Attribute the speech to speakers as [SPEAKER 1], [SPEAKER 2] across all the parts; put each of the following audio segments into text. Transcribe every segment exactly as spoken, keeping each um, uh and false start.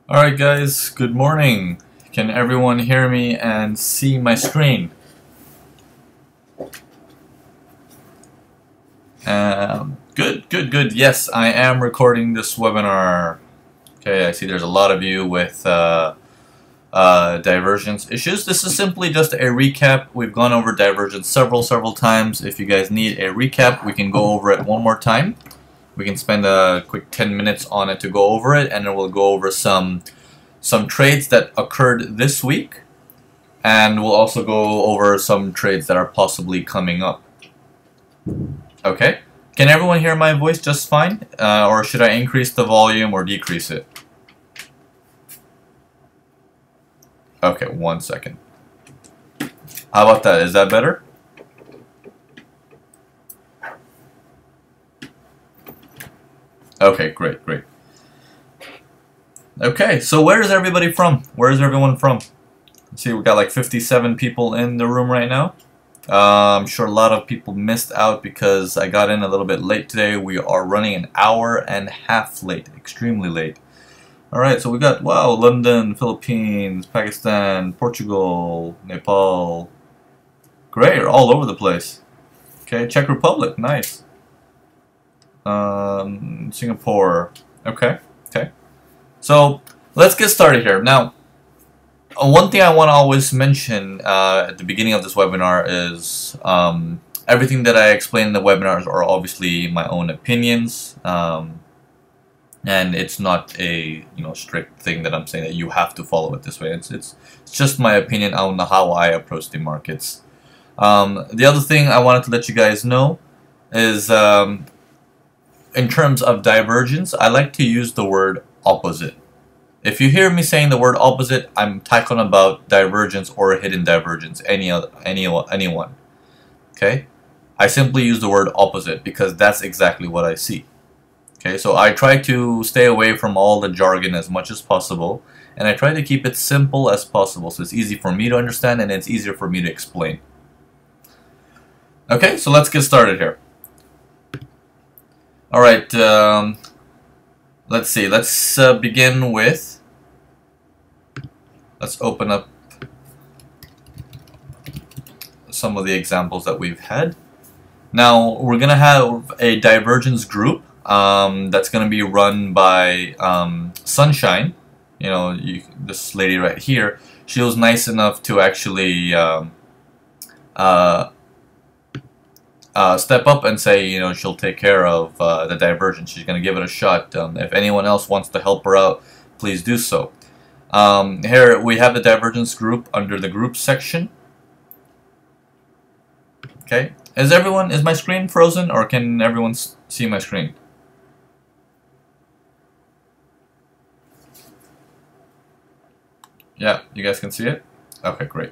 [SPEAKER 1] Alright guys, good morning. Can everyone hear me and see my screen? Um, good, good, good. Yes, I am recording this webinar. Okay, I see there's a lot of you with uh, uh, divergence issues. This is simply just a recap. We've gone over divergence several, several times. If you guys need a recap, we can go over it one more time. We can spend a quick ten minutes on it to go over it, and then we'll go over some some trades that occurred this week, and we'll also go over some trades that are possibly coming up. Okay, can everyone hear my voice just fine, uh, or should I increase the volume or decrease it? Okay, one second. How about that? Is that better? Okay, great, great. Okay, so where is everybody from? Where is everyone from? Let's see, we got like fifty-seven people in the room right now. Uh, I'm sure a lot of people missed out because I got in a little bit late today. We are running an hour and a half late, extremely late. Alright, so we got, wow, London, Philippines, Pakistan, Portugal, Nepal. Great, all over the place. Okay, Czech Republic, nice. Um, Singapore, okay, okay. So, let's get started here. Now, one thing I want to always mention uh, at the beginning of this webinar is um, everything that I explain in the webinars are obviously my own opinions, um, and it's not a you know strict thing that I'm saying that you have to follow it this way. It's it's, it's just my opinion on how I approach the markets. Um, the other thing I wanted to let you guys know is um, in terms of divergence, I like to use the word opposite. If you hear me saying the word opposite, I'm talking about divergence or hidden divergence, any other, any, anyone. Okay? I simply use the word opposite because that's exactly what I see. Okay, so I try to stay away from all the jargon as much as possible, and I try to keep it simple as possible so it's easy for me to understand and it's easier for me to explain. Okay, so let's get started here. Alright, um, let's see, let's uh, begin with, let's open up some of the examples that we've had. Now, we're going to have a divergence group um, that's going to be run by um, Sunshine. You know, you, this lady right here, she was nice enough to actually um, uh, Uh, step up and say, you know, she'll take care of uh, the divergence. She's going to give it a shot. Um, if anyone else wants to help her out, please do so. Um, here we have the divergence group under the group section. Okay, is everyone, is my screen frozen or can everyone see my screen? Yeah, you guys can see it? Okay, great.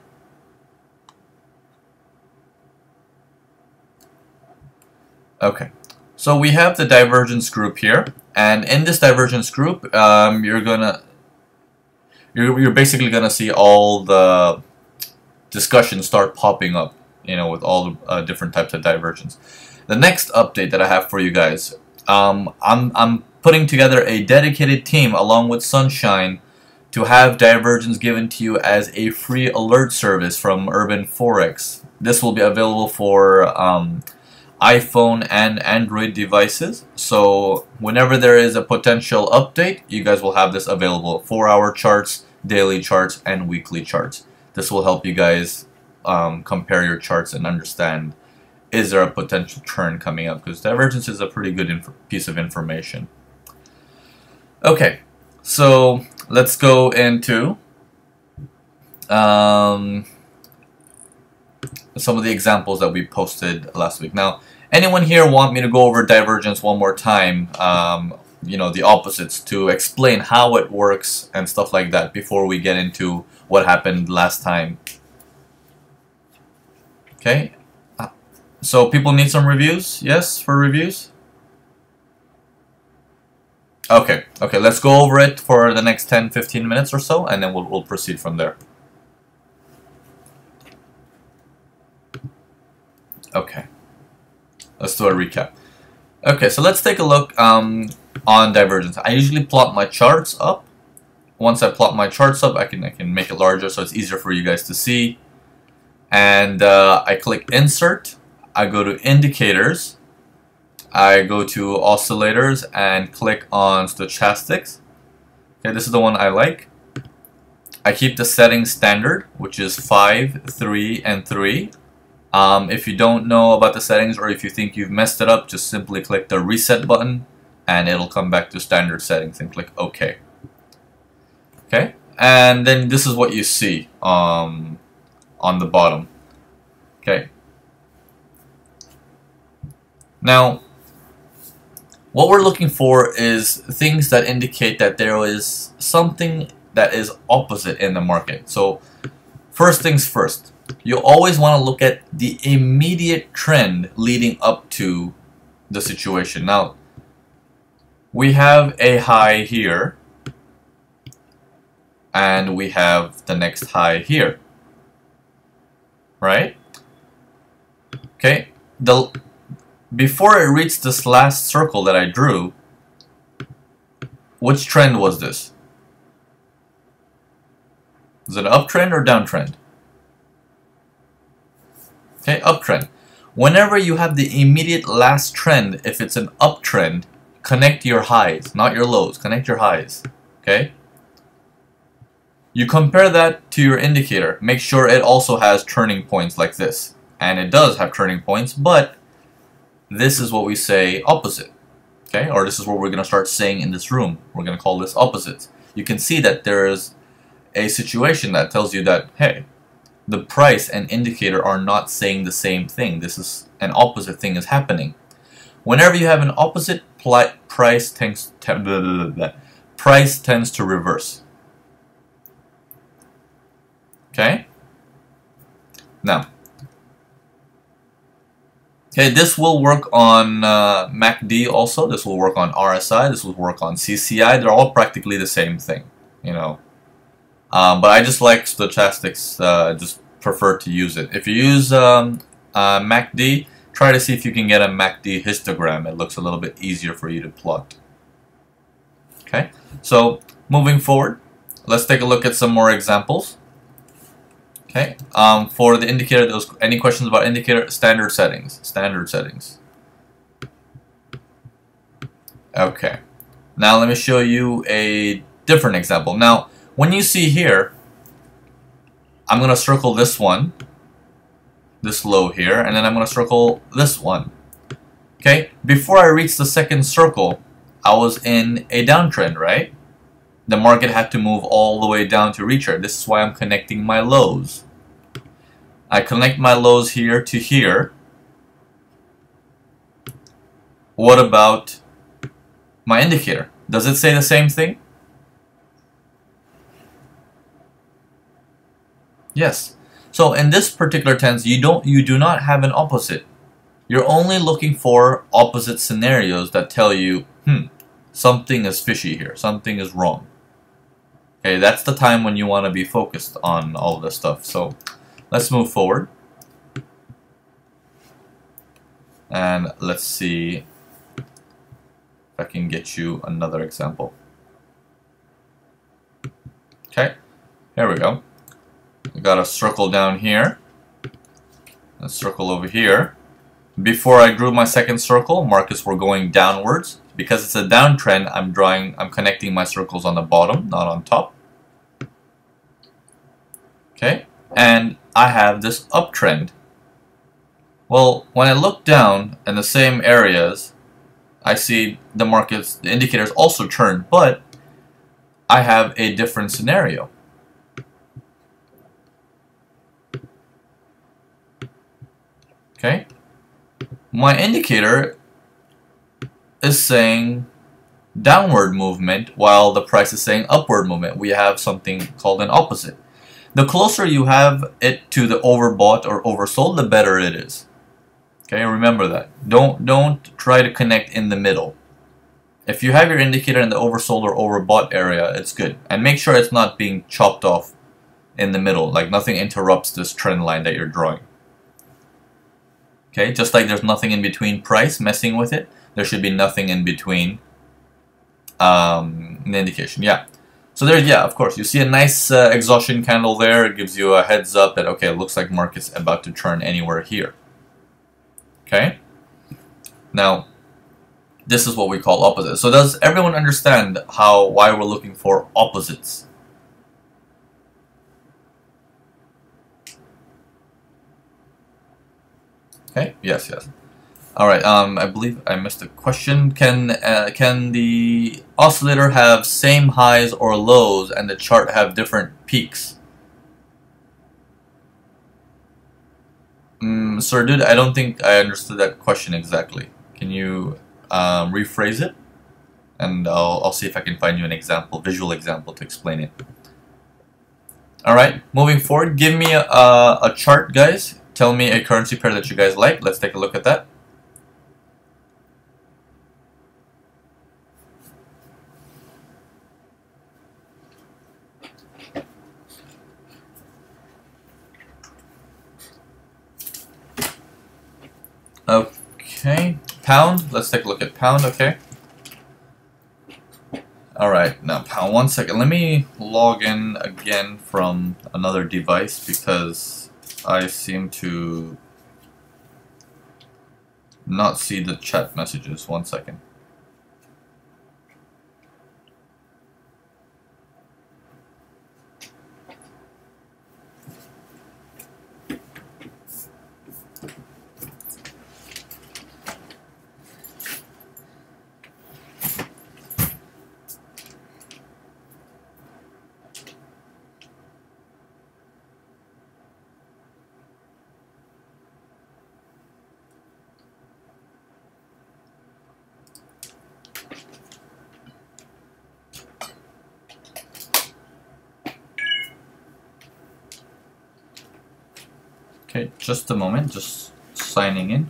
[SPEAKER 1] Okay, so we have the divergence group here, and in this divergence group, um, you're gonna, you're, you're basically gonna see all the discussions start popping up, you know, with all the uh, different types of divergence. The next update that I have for you guys, um, I'm I'm putting together a dedicated team along with Sunshine to have divergence given to you as a free alert service from Urban Forex. This will be available for um, iPhone and Android devices, so whenever there is a potential update, you guys will have this available. four hour charts, daily charts, and weekly charts. This will help you guys um, compare your charts and understand, is there a potential turn coming up, because divergence is a pretty good piece of information. Okay, so let's go into um, some of the examples that we posted last week. Now, anyone here want me to go over divergence one more time, um, you know, the opposites, to explain how it works and stuff like that before we get into what happened last time? Okay, so people need some reviews? Yes, for reviews? Okay, okay, let's go over it for the next ten fifteen minutes or so, and then we'll, we'll proceed from there. Okay, let's do a recap. Okay, so let's take a look um, on divergence. I usually plot my charts up once I plot my charts up, I can I can make it larger so it's easier for you guys to see. And uh, I click Insert. I go to Indicators. I go to Oscillators and click on Stochastics. Okay, this is the one I like. I keep the settings standard, which is five, three, and three. Um, if you don't know about the settings, or if you think you've messed it up, just simply click the reset button and it'll come back to standard settings and click OK. Okay, and then this is what you see um, on the bottom. Okay. Now, what we're looking for is things that indicate that there is something that is opposite in the market. So, first things first, you always want to look at the immediate trend leading up to the situation. Now, we have a high here, and we have the next high here, right? Okay, the before it reached this last circle that I drew, which trend was this? Is it an uptrend or downtrend? Okay, uptrend. Whenever you have the immediate last trend, if it's an uptrend, connect your highs, not your lows. Connect your highs. Okay? You compare that to your indicator. Make sure it also has turning points like this. And it does have turning points, but this is what we say opposite. Okay? Or this is what we're going to start saying in this room. We're going to call this opposites. You can see that there is a situation that tells you that, hey, the price and indicator are not saying the same thing. This is an opposite thing is happening. Whenever you have an opposite, price tends blah, blah, blah, blah. price tends to reverse. Okay? Now, okay, this will work on uh, M A C D also. This will work on R S I. This will work on C C I. They're all practically the same thing, you know. Um, but I just like stochastics. Uh, just prefer to use it. If you use um, uh, M A C D, try to see if you can get a M A C D histogram. It looks a little bit easier for you to plot. Okay, so moving forward, let's take a look at some more examples. Okay, um, for the indicator, those any questions about indicator? Standard settings. Standard settings. Okay, now let me show you a different example. Now, when you see here, I'm going to circle this one, this low here, and then I'm going to circle this one. Okay, before I reached the second circle, I was in a downtrend, right? The market had to move all the way down to reach it. This is why I'm connecting my lows. I connect my lows here to here. What about my indicator? Does it say the same thing? Yes. So in this particular tense, you don't you do not have an opposite. You're only looking for opposite scenarios that tell you, hmm, something is fishy here, something is wrong. Okay, that's the time when you want to be focused on all this stuff. So let's move forward. And let's see if I can get you another example. Okay, here we go. We got a circle down here, a circle over here. Before I drew my second circle, markets were going downwards. Because it's a downtrend, I'm drawing, I'm connecting my circles on the bottom, not on top. Okay, and I have this uptrend. Well, when I look down in the same areas, I see the markets, the indicators also turned, but I have a different scenario. Okay, my indicator is saying downward movement while the price is saying upward movement. We have something called an opposite. The closer you have it to the overbought or oversold, the better it is. Okay, remember that. Don't don't try to connect in the middle. If you have your indicator in the oversold or overbought area, it's good. And make sure it's not being chopped off in the middle, like nothing interrupts this trend line that you're drawing. Okay, just like there's nothing in between price messing with it, there should be nothing in between um, an indication. Yeah. So there, yeah, of course, you see a nice uh, exhaustion candle there. It gives you a heads up that, okay, it looks like market's about to turn anywhere here. Okay? Now, this is what we call opposites. So does everyone understand how why we're looking for opposites? Okay, yes, yes. All right, um, I believe I missed a question. Can uh, can the oscillator have same highs or lows and the chart have different peaks? Mm, sir, dude, I don't think I understood that question exactly. Can you um, rephrase it? And I'll, I'll see if I can find you an example, visual example to explain it. All right, moving forward, give me a, a, a chart, guys. Tell me a currency pair that you guys like. Let's take a look at that. Okay, pound. Let's take a look at pound, okay? Alright, now pound, one second. Let me log in again from another device because I seem to not see the chat messages. One second. Okay, just a moment, just signing in.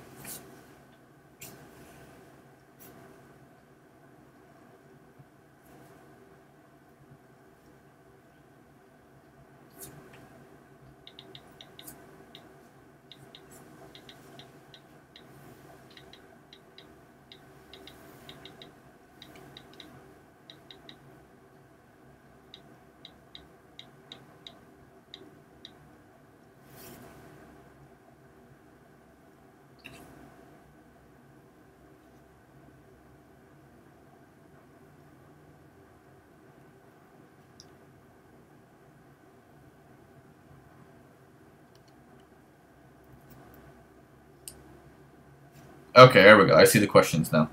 [SPEAKER 1] Okay, there we go. I see the questions now.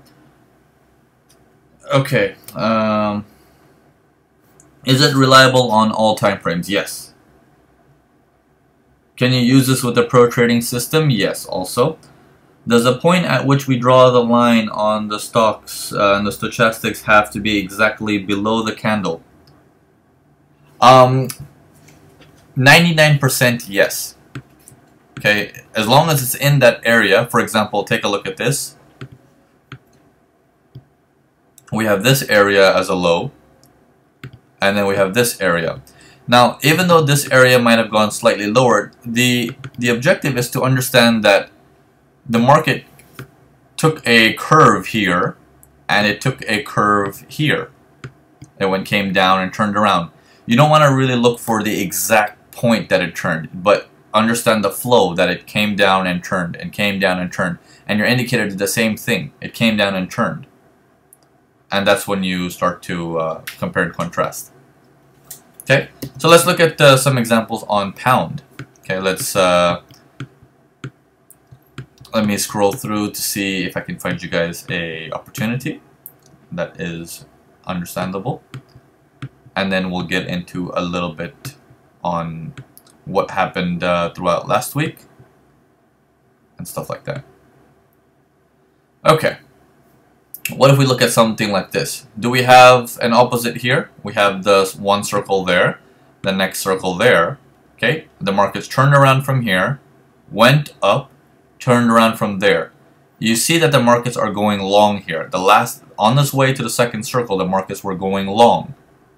[SPEAKER 1] Okay. Um, is it reliable on all time frames? Yes. Can you use this with the pro trading system? Yes, also. Does the point at which we draw the line on the stocks uh, and the stochastics have to be exactly below the candle? Um, ninety-nine percent yes. Okay, as long as it's in that area. For example, take a look at this. We have this area as a low, and then we have this area. Now, even though this area might have gone slightly lower, the the objective is to understand that the market took a curve here, and it took a curve here. It went came down and turned around. You don't want to really look for the exact point that it turned, but understand the flow that it came down and turned and came down and turned. And your indicator did the same thing. It came down and turned. And that's when you start to uh, compare and contrast. Okay, so let's look at uh, some examples on pound. Okay, let's uh, let me scroll through to see if I can find you guys a opportunity that is understandable, and then we'll get into a little bit on what happened uh, throughout last week and stuff like that. Okay, what if we look at something like this? Do we have an opposite here? We have the one circle there, the next circle there. Okay, the markets turned around from here, went up, turned around from there. You see that the markets are going long here. The last, on this way to the second circle, the markets were going long.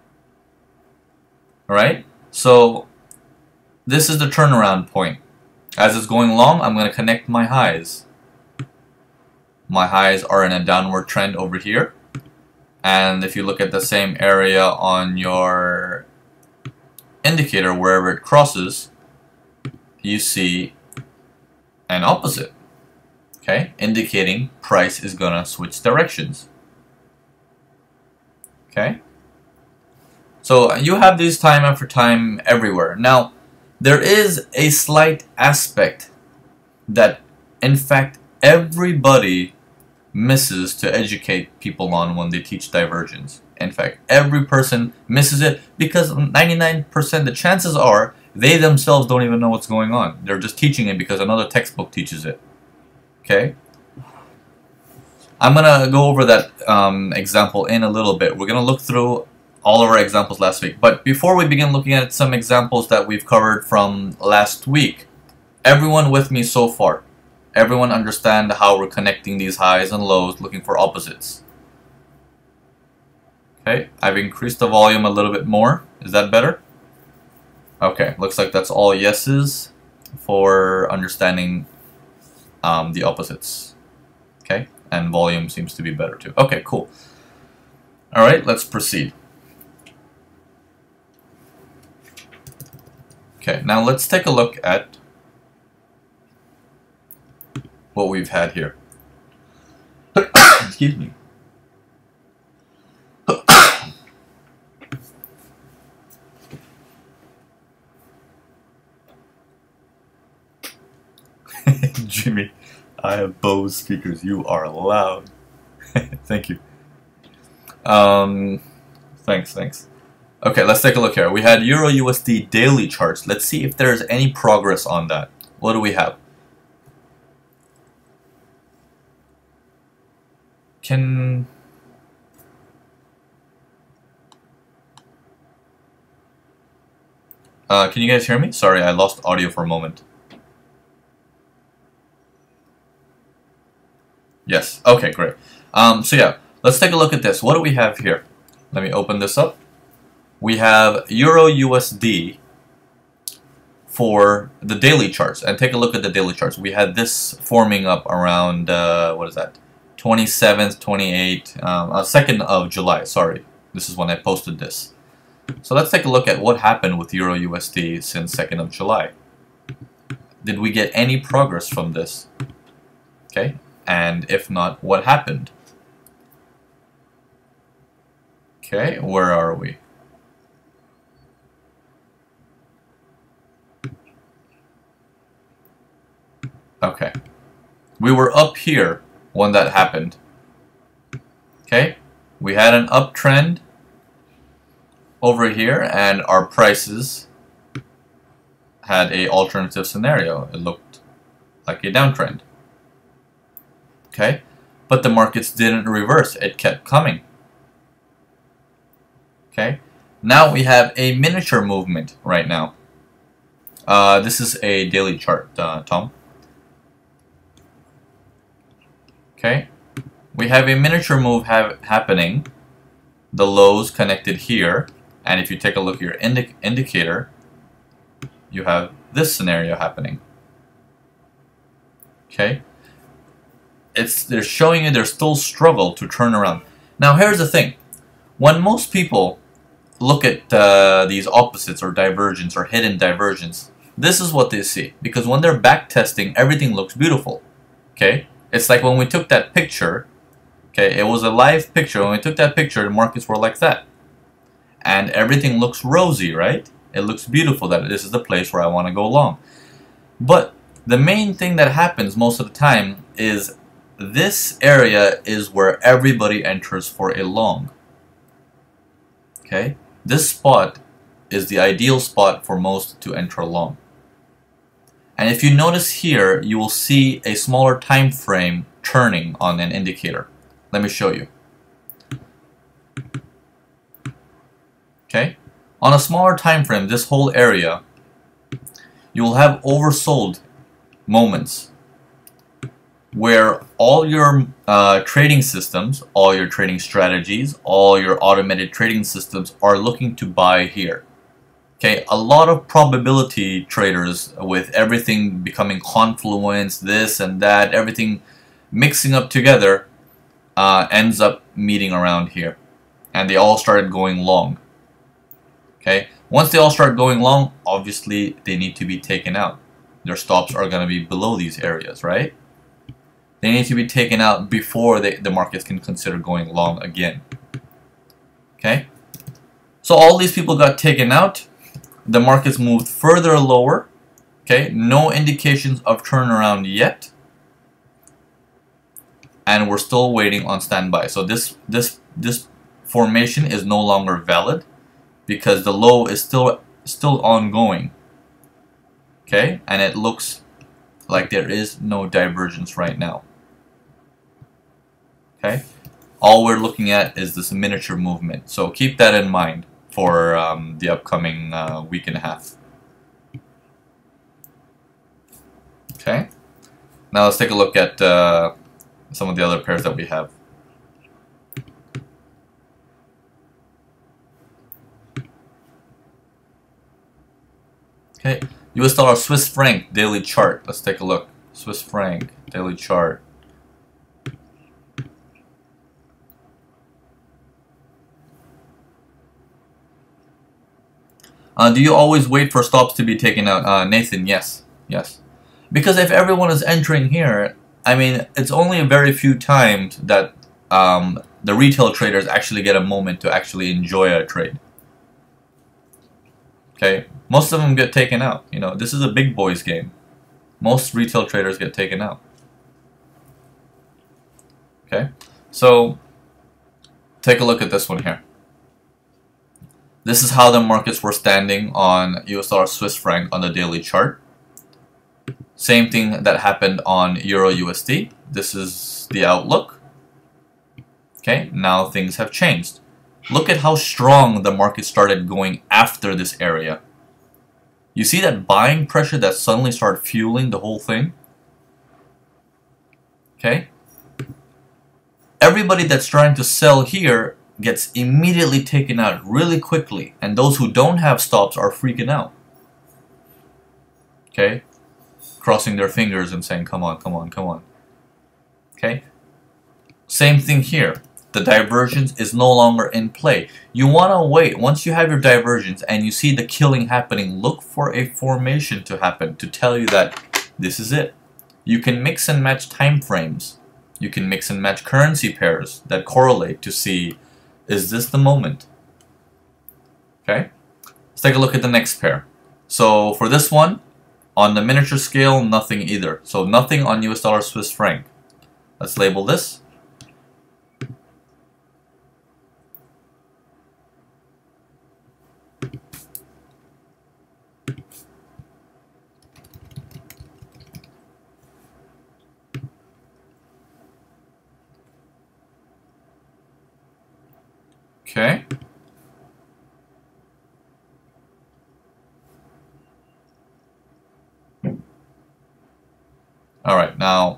[SPEAKER 1] Alright, so this is the turnaround point. As it's going long, I'm going to connect my highs. My highs are in a downward trend over here. And if you look at the same area on your indicator, wherever it crosses, you see an opposite, okay, indicating price is gonna switch directions. Okay, so you have these time after time everywhere. Now, there is a slight aspect that, in fact, everybody misses to educate people on when they teach divergence. In fact, every person misses it because ninety-nine percent the chances are they themselves don't even know what's going on. They're just teaching it because another textbook teaches it. Okay? I'm going to go over that um, example in a little bit. We're going to look through all of our examples last week. But before we begin looking at some examples that we've covered from last week, everyone with me so far? Everyone understand how we're connecting these highs and lows, looking for opposites? Okay, I've increased the volume a little bit more. Is that better? Okay, looks like that's all yeses for understanding um, the opposites. Okay, and volume seems to be better too. Okay, cool. All right, let's proceed. Okay, now let's take a look at what we've had here. Excuse me. Jimmy, I have Bose speakers. You are loud. Thank you. Um, thanks, thanks. Okay, let's take a look here. We had Euro U S D daily charts. Let's see if there's any progress on that. What do we have? Can... Uh, can you guys hear me? Sorry, I lost audio for a moment. Yes, okay, great. Um, so yeah, let's take a look at this. What do we have here? Let me open this up. We have Euro U S D for the daily charts. And take a look at the daily charts. We had this forming up around, uh, what is that? twenty-seventh, twenty-eighth, um, uh, second of July, sorry. This is when I posted this. So let's take a look at what happened with Euro U S D since second of July. Did we get any progress from this? Okay. And if not, what happened? Okay, where are we? Okay. We were up here when that happened. Okay, we had an uptrend over here and our prices had a alternative scenario. It looked like a downtrend. Okay, but the markets didn't reverse, it kept coming. Okay, now we have a miniature movement right now. Uh, this is a daily chart, uh, Tom. Okay, we have a miniature move ha happening. The lows connected here, and if you take a look at your indi indicator, you have this scenario happening. Okay. It's, they're showing you there's still struggle to turn around. Now here's the thing. When most people look at uh, these opposites or divergence or hidden divergence, this is what they see. Because when they're back testing, everything looks beautiful. Okay? It's like when we took that picture. Okay, it was a live picture. When we took that picture, the markets were like that. And everything looks rosy, right? It looks beautiful that this is the place where I want to go long. But the main thing that happens most of the time is this area is where everybody enters for a long. Okay? This spot is the ideal spot for most to enter long. And if you notice here, you will see a smaller time frame turning on an indicator. Let me show you. Okay? On a smaller time frame, this whole area, you will have oversold moments where all your uh, trading systems, all your trading strategies, all your automated trading systems are looking to buy here. Okay, a lot of probability traders with everything becoming confluence, this and that, everything mixing up together uh, ends up meeting around here. and they all started going long. Okay, once they all start going long, obviously they need to be taken out. Their stops are going to be below these areas, right? They need to be taken out before they, the markets can consider going long again. Okay, so all these people got taken out. The markets moved further lower. Okay, no indications of turnaround yet, and we're still waiting on standby. So this this this formation is no longer valid because the low is still still ongoing. Okay, and it looks like there is no divergence right now. Okay, all we're looking at is this miniature movement. So keep that in mind for um, the upcoming uh, week and a half. Okay, now let's take a look at uh, some of the other pairs that we have. Okay, U S dollar Swiss franc daily chart. Let's take a look. Swiss franc daily chart. Uh, do you always wait for stops to be taken out? Uh, Nathan, yes. Yes. Because if everyone is entering here, I mean, it's only a very few times that um, the retail traders actually get a moment to actually enjoy a trade. Okay? Most of them get taken out. You know, this is a big boys game. Most retail traders get taken out. Okay? So, take a look at this one here. This is how the markets were standing on U S dollar Swiss franc on the daily chart. Same thing that happened on Euro U S D. This is the outlook. Okay, now things have changed. Look at how strong the market started going after this area. You see that buying pressure that suddenly started fueling the whole thing? Okay? Everybody that's trying to sell here gets immediately taken out really quickly, and those who don't have stops are freaking out. Okay? Crossing their fingers and saying, come on, come on, come on. Okay? Same thing here. The divergence is no longer in play. You want to wait. Once you have your divergence and you see the killing happening, look for a formation to happen to tell you that this is it. You can mix and match time frames. You can mix and match currency pairs that correlate to see, is this the moment? Okay? Let's take a look at the next pair. So for this one, on the miniature scale, nothing either. So nothing on U S dollar Swiss franc. Let's label this. Okay. Alright, now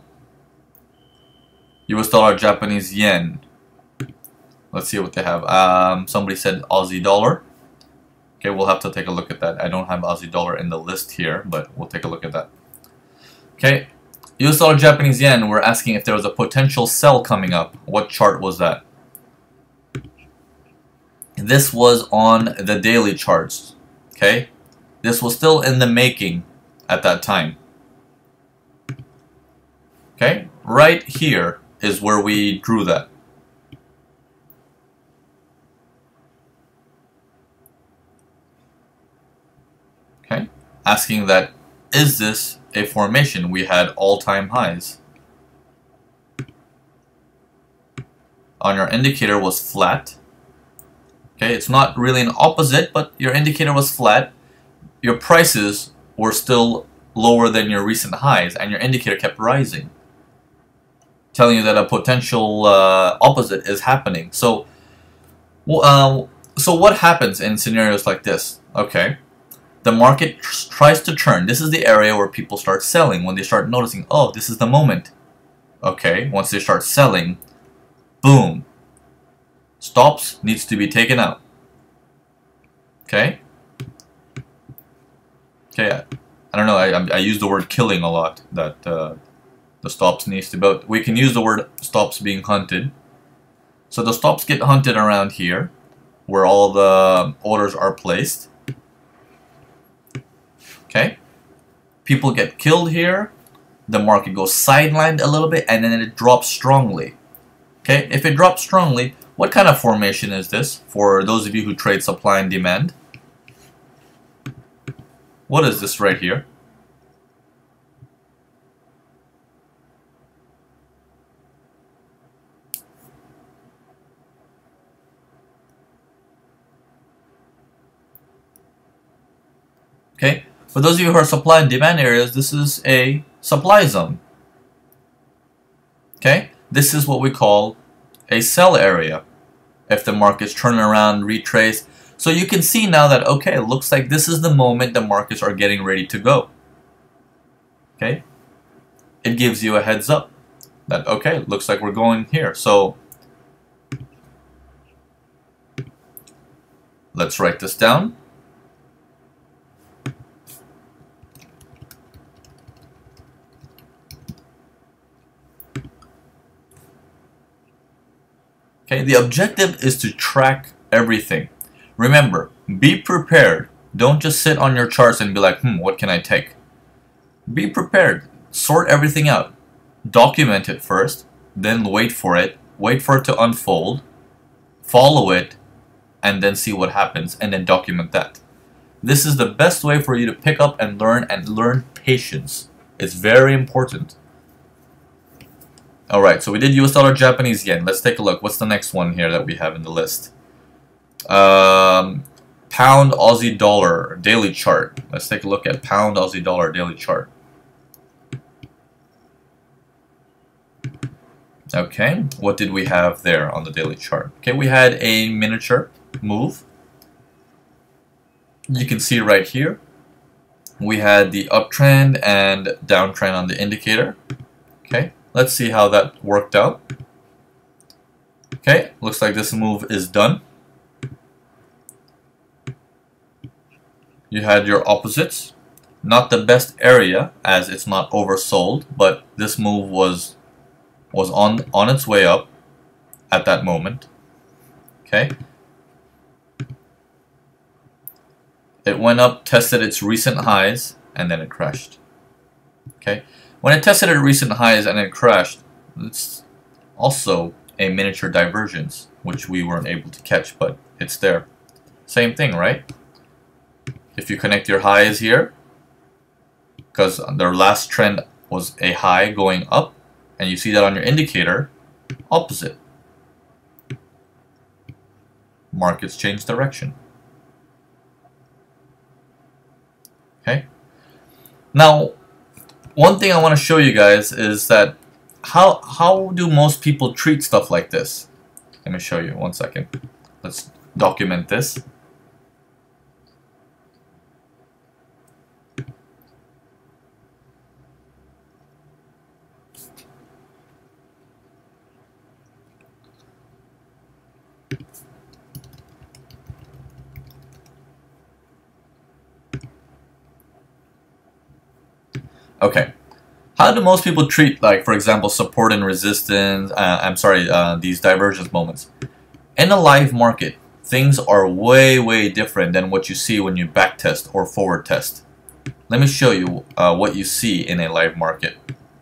[SPEAKER 1] U S dollar Japanese yen. Let's see what they have. Um, somebody said Aussie dollar. Okay, we'll have to take a look at that. I don't have Aussie dollar in the list here, but we'll take a look at that. Okay, U S dollar Japanese yen, we're asking if there was a potential sell coming up. What chart was that? This was on the daily charts. Okay, this was still in the making at that time. Okay, right here is where we drew that. Okay, asking that, is this a formation? We had all-time highs. On your indicator was flat. Okay, it's not really an opposite, but your indicator was flat. Your prices were still lower than your recent highs, and your indicator kept rising, telling you that a potential uh, opposite is happening. So, uh, so what happens in scenarios like this? Okay, the market tr tries to turn. This is the area where people start selling, when they start noticing, oh, this is the moment. Okay, once they start selling, boom, stops needs to be taken out. Okay? Okay, I, I don't know, I, I use the word killing a lot, that uh, the stops needs to, but we can use the word stops being hunted. So the stops get hunted around here, where all the orders are placed. Okay? People get killed here. The market goes sidelined a little bit, and then it drops strongly. Okay? If it drops strongly, what kind of formation is this for those of you who trade supply and demand? What is this right here? Okay, for those of you who are supply and demand areas, this is a supply zone. Okay, this is what we call a sell area. If the market's turning around, retrace. So you can see now that, okay, it looks like this is the moment the markets are getting ready to go. Okay, it gives you a heads up that, okay, it looks like we're going here. So let's write this down. Okay, the objective is to track everything. Remember, be prepared. Don't just sit on your charts and be like, hmm, what can I take? Be prepared. Sort everything out. Document it first, then wait for it. Wait for it to unfold. Follow it, and then see what happens, and then document that. This is the best way for you to pick up and learn, and learn patience. It's very important. Alright, so we did U S dollar, Japanese yen. Let's take a look. What's the next one here that we have in the list? Um, pound, Aussie dollar, daily chart. Let's take a look at pound, Aussie dollar, daily chart. Okay, what did we have there on the daily chart? Okay, we had a miniature move. You can see right here, we had the uptrend and downtrend on the indicator. Okay. Let's see how that worked out. Okay, looks like this move is done. You had your opposites. Not the best area as it's not oversold, but this move was was on on its way up at that moment. Okay. It went up, tested its recent highs, and then it crashed. Okay. When it tested at recent highs and it crashed, it's also a miniature divergence, which we weren't able to catch, but it's there. Same thing, right? If you connect your highs here, because their last trend was a high going up, and you see that on your indicator, opposite. Markets change direction. Okay? Now, one thing I want to show you guys is that how how do most people treat stuff like this? Let me show you one second. Let's document this. Okay, how do most people treat, like, for example, support and resistance, uh, I'm sorry, uh, these divergence moments? In a live market, things are way, way different than what you see when you backtest or forward test. Let me show you uh, what you see in a live market.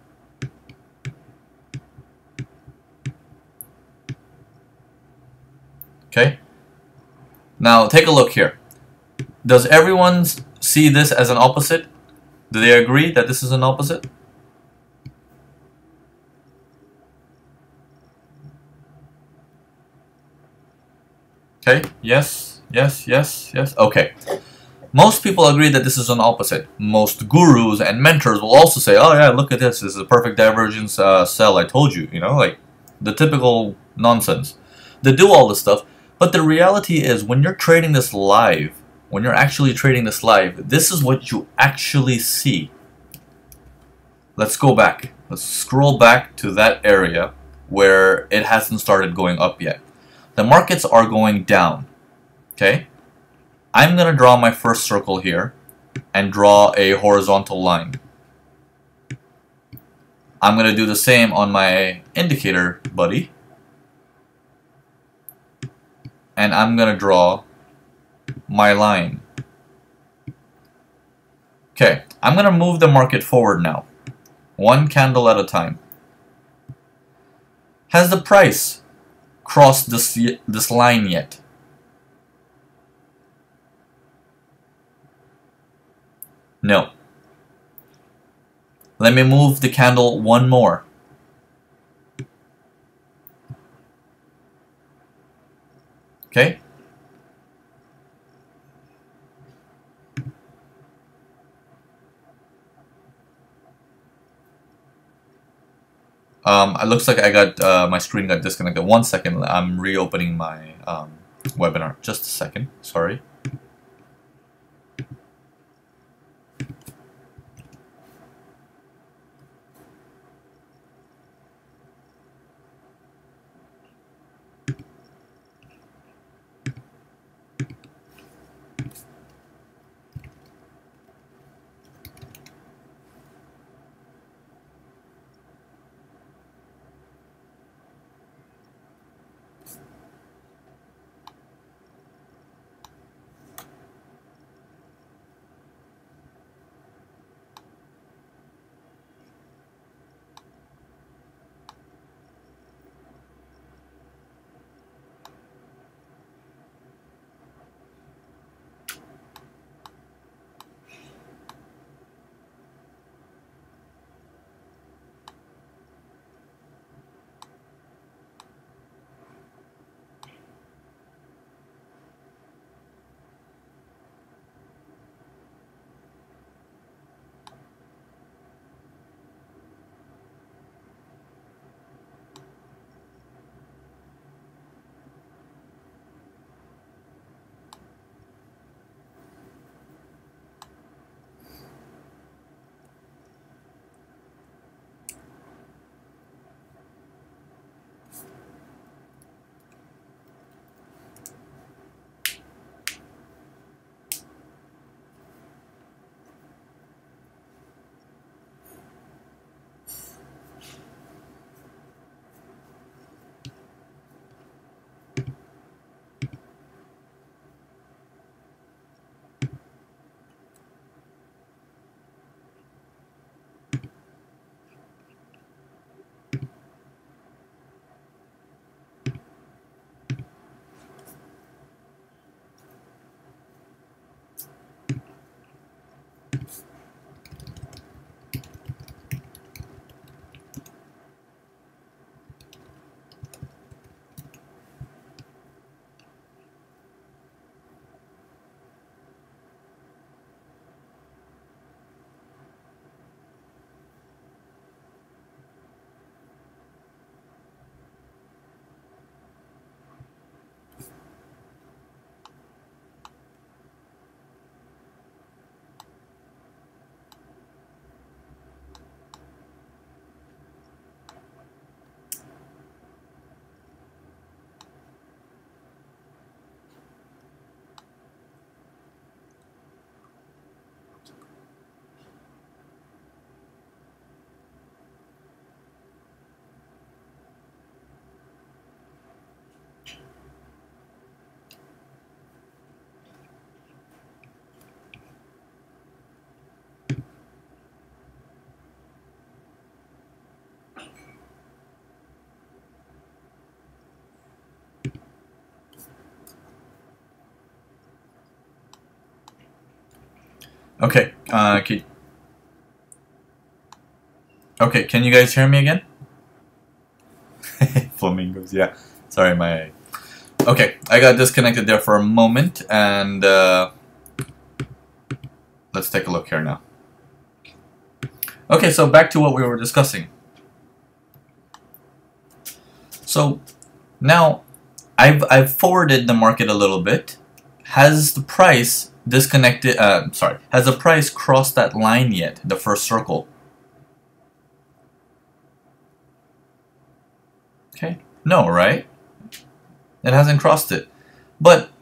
[SPEAKER 1] Okay, now take a look here. Does everyone see this as an opposite? Do they agree that this is an opposite? Okay, yes, yes, yes, yes. Okay. Most people agree that this is an opposite. Most gurus and mentors will also say, oh yeah, look at this. This is a perfect divergence uh, sell. I told you, you know, like the typical nonsense. They do all this stuff. But the reality is when you're trading this live, when you're actually trading this live, this is what you actually see. Let's go back. Let's scroll back to that area where it hasn't started going up yet. The markets are going down. Okay? I'm going to draw my first circle here and draw a horizontal line. I'm going to do the same on my indicator, buddy. and I'm gonna draw my line. Okay, I'm gonna move the market forward now, one candle at a time. Has the price crossed this this line yet? No. Let me move the candle one more. Okay. Um, it looks like I got uh, my screen got disconnected. One second, I'm reopening my um, webinar. Just a second. Sorry. Okay. Uh, okay. Okay. Can you guys hear me again? Flamingos. Yeah. Sorry, my. Okay, I got disconnected there for a moment, and uh, let's take a look here now. Okay, so back to what we were discussing. So now I've I've forwarded the market a little bit. Has the price disconnected? Uh, sorry, has the price crossed that line yet? The first circle. Okay, no, right? It hasn't crossed it, but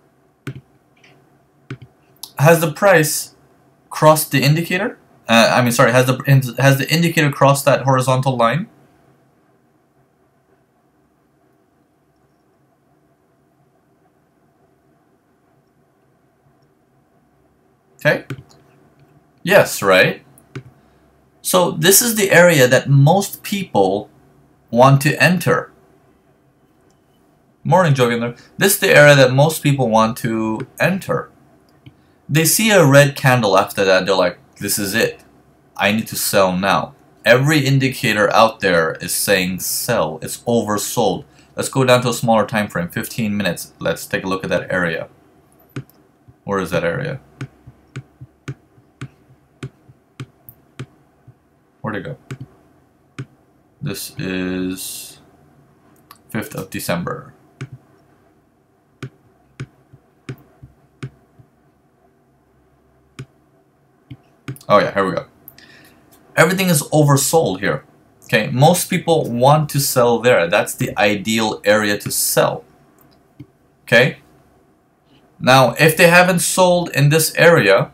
[SPEAKER 1] has the price crossed the indicator? Uh, I mean, sorry, has the has the indicator crossed that horizontal line? Okay? Yes, right? So this is the area that most people want to enter. Morning, Joginder. This is the area that most people want to enter. They see a red candle after that, they're like, this is it. I need to sell now. Every indicator out there is saying sell. It's oversold. Let's go down to a smaller time frame, fifteen minutes. Let's take a look at that area. Where is that area? Where'd it go? This is fifth of December. Oh yeah, here we go. Everything is oversold here. Okay, most people want to sell there. That's the ideal area to sell. Okay? Now, if they haven't sold in this area,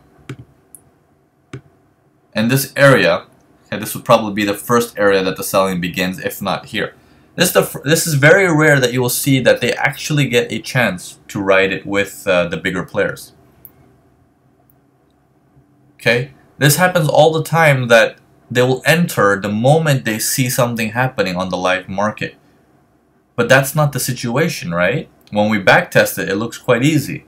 [SPEAKER 1] in this area, okay, this would probably be the first area that the selling begins, if not here. This is, the, this is very rare that you will see that they actually get a chance to ride it with uh, the bigger players. Okay? This happens all the time, that they will enter the moment they see something happening on the live market. But that's not the situation, right? When we backtest it, it looks quite easy.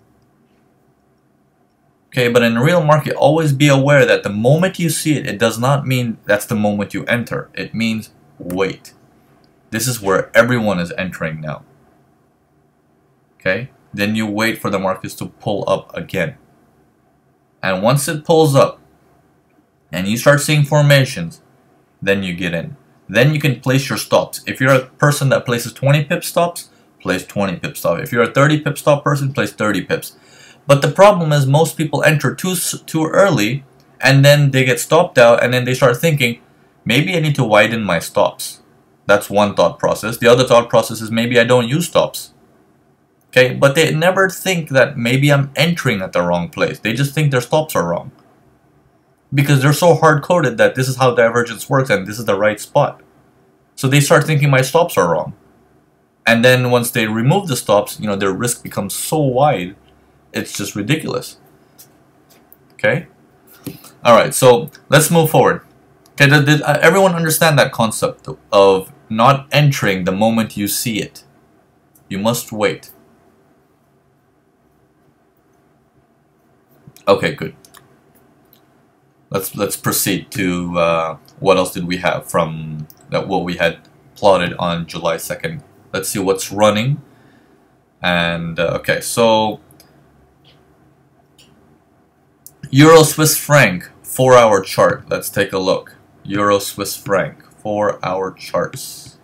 [SPEAKER 1] Okay, but in the real market, always be aware that the moment you see it, it does not mean that's the moment you enter. It means wait. This is where everyone is entering now. Okay? Then you wait for the markets to pull up again. And once it pulls up, and you start seeing formations, then you get in. Then you can place your stops. If you're a person that places twenty pip stops, place twenty pip stop. If you're a thirty pip stop person, place thirty pips. But the problem is most people enter too too early, and then they get stopped out, and then they start thinking, maybe I need to widen my stops. That's one thought process. The other thought process is maybe I don't use stops. Okay, but they never think that maybe I'm entering at the wrong place. They just think their stops are wrong. Because they're so hard-coded that this is how divergence works and this is the right spot. So they start thinking my stops are wrong. And then once they remove the stops, you know, their risk becomes so wide, it's just ridiculous. Okay? Alright, so let's move forward. Okay, did, did uh, everyone understand that concept of not entering the moment you see it? You must wait. Okay, good. Let's let's proceed to uh, what else did we have from that what we had plotted on July second. Let's see what's running. And uh, okay, so Euro Swiss franc four hour chart. Let's take a look. Euro Swiss franc four hour charts.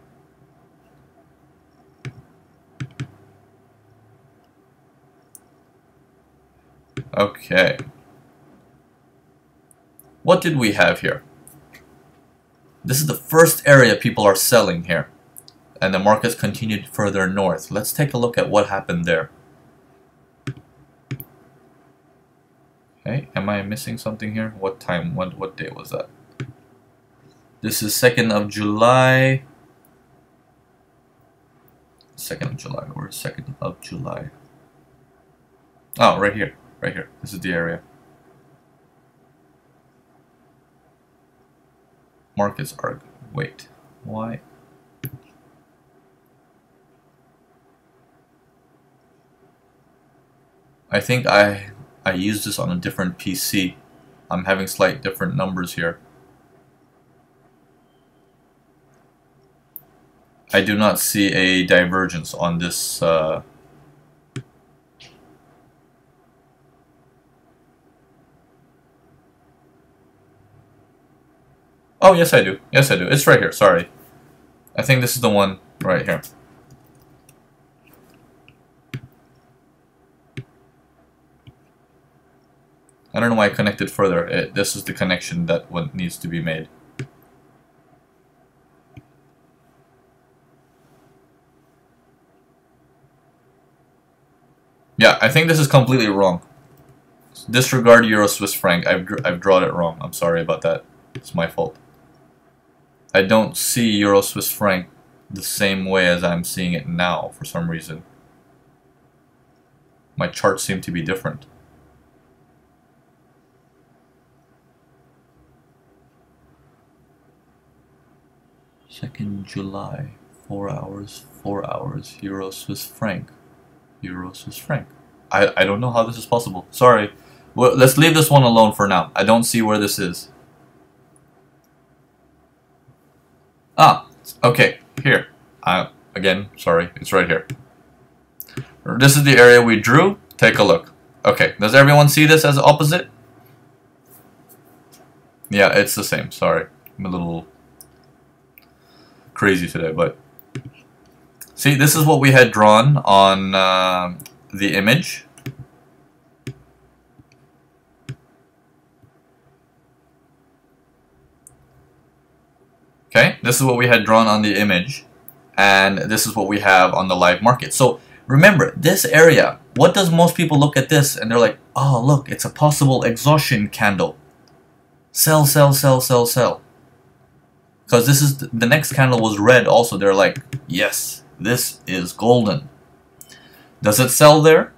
[SPEAKER 1] Okay. What did we have here? This is the first area people are selling here. And the markets continued further north. Let's take a look at what happened there. Okay, am I missing something here? What time, what, what day was that? This is second of July. second of July, where's second of July? Oh, right here, right here. This is the area. Markets are, wait, why? I think I I used this on a different P C. I'm having slight different numbers here. I do not see a divergence on this uh, oh, yes I do. Yes I do. It's right here. Sorry. I think this is the one right here. I don't know why I connected further. It, this is the connection that what needs to be made. Yeah, I think this is completely wrong. Disregard Euro Swiss franc. I've I've drawn it wrong. I'm sorry about that. It's my fault. I don't see Euro Swiss franc the same way as I'm seeing it now for some reason. My charts seem to be different. Second July, four hours, four hours, Euro Swiss franc, Euro Swiss franc. I, I don't know how this is possible. Sorry. Well, let's leave this one alone for now. I don't see where this is. Ah, okay, here. Uh, again, sorry, it's right here. This is the area we drew. Take a look. Okay, does everyone see this as opposite? Yeah, it's the same. Sorry, I'm a little crazy today, but see, this is what we had drawn on uh, the image. Okay, this is what we had drawn on the image, and this is what we have on the live market. So remember, this area, what does most people look at this and they're like, oh look, it's a possible exhaustion candle. Sell, sell, sell, sell, sell. Because this is the next candle was red also. They're like, yes, this is golden. Does it sell there?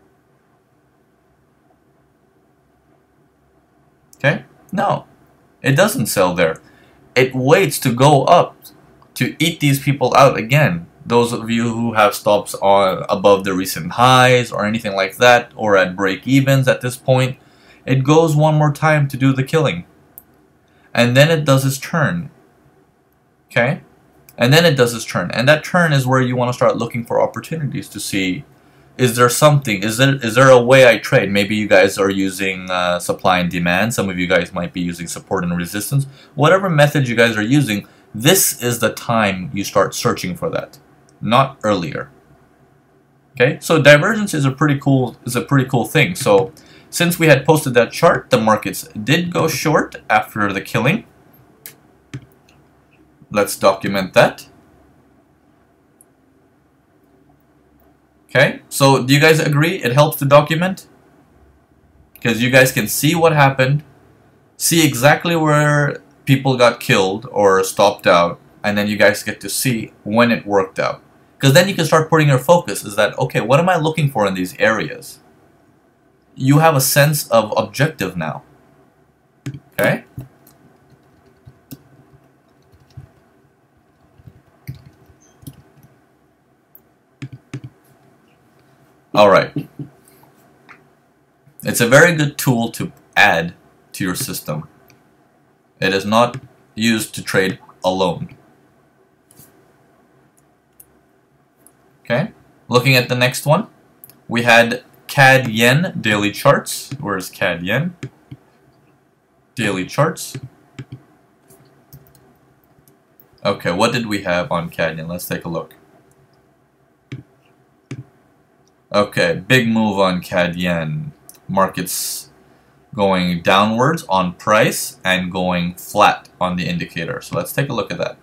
[SPEAKER 1] Okay, no, it doesn't sell there. It waits to go up to eat these people out again. Those of you who have stops on above the recent highs or anything like that, or at break evens at this point, it goes one more time to do the killing. And then it does its turn. Okay? And then it does its turn. And that turn is where you want to start looking for opportunities to see, is there something, is there, is there a way I trade? Maybe you guys are using uh, supply and demand. Some of you guys might be using support and resistance. Whatever method you guys are using, this is the time you start searching for that, not earlier. Okay, so divergence is a pretty cool is a pretty cool thing. So since we had posted that chart, the markets did go short after the killing. Let's document that. Okay, so do you guys agree it helps to document? Because you guys can see what happened, see exactly where people got killed or stopped out, and then you guys get to see when it worked out. Because then you can start putting your focus is that, okay, what am I looking for in these areas? You have a sense of objective now. Okay? Alright. It's a very good tool to add to your system. It is not used to trade alone. Okay, looking at the next one, we had C A D Yen daily charts. Where's C A D Yen? Daily charts. Okay, what did we have on C A D Yen? Let's take a look. Okay, big move on C A D Yen. Markets going downwards on price and going flat on the indicator. So let's take a look at that.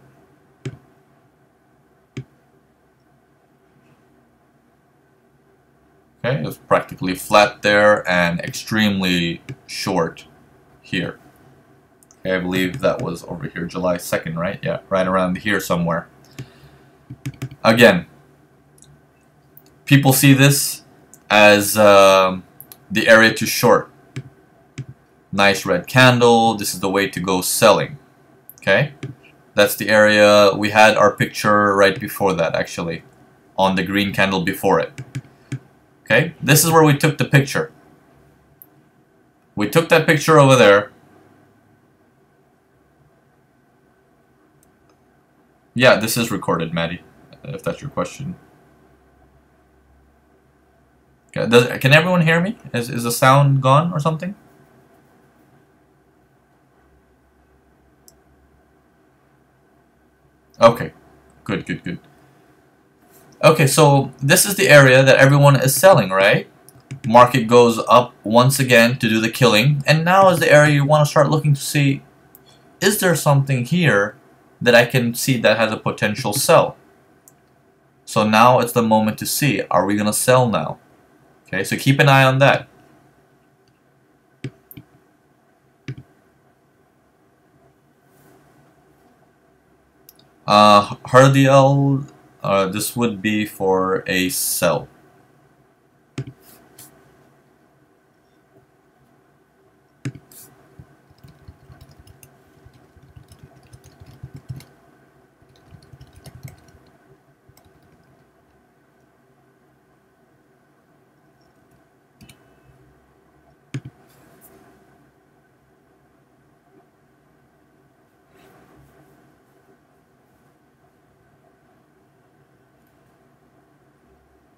[SPEAKER 1] Okay, it's practically flat there and extremely short here. Okay, I believe that was over here, July second, right? Yeah, right around here somewhere. Again, people see this as um, the area to short. Nice red candle. This is the way to go selling. Okay, that's the area. We had our picture right before that, actually, on the green candle before it. Okay, this is where we took the picture. We took that picture over there. Yeah, this is recorded, Maddie, if that's your question. Okay, does, can everyone hear me? Is, is the sound gone or something? Okay, good, good, good. Okay, so this is the area that everyone is selling, right? Market goes up once again to do the killing, and now is the area you want to start looking to see, is there something here that I can see that has a potential sell? So now it's the moment to see, are we going to sell now? Okay, so keep an eye on that. Uh, Hardiel, uh, this would be for a sell.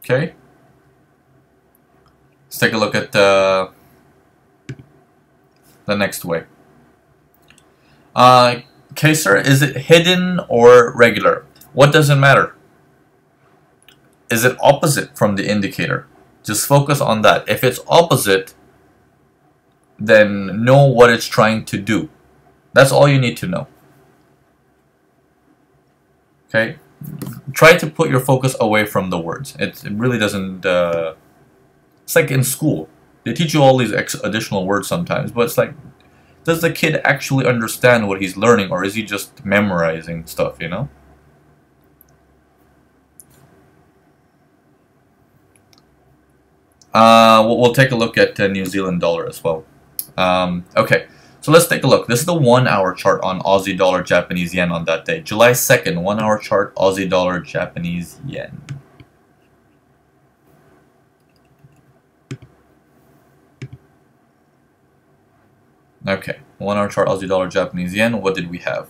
[SPEAKER 1] Okay. Let's take a look at uh, the next way. Uh, okay, sir, is it hidden or regular? What does it matter? Is it opposite from the indicator? Just focus on that. If it's opposite, then know what it's trying to do. That's all you need to know. Okay? Try to put your focus away from the words. It, it really doesn't... Uh, it's like in school. They teach you all these ex additional words sometimes, but it's like, does the kid actually understand what he's learning, or is he just memorizing stuff, you know? Uh, we'll, we'll take a look at uh, New Zealand dollar as well. Um, okay, so let's take a look. This is the one hour chart on Aussie dollar, Japanese yen on that day. July second, one hour chart, Aussie dollar, Japanese yen. Okay, one hour chart, Aussie dollar, Japanese yen. What did we have?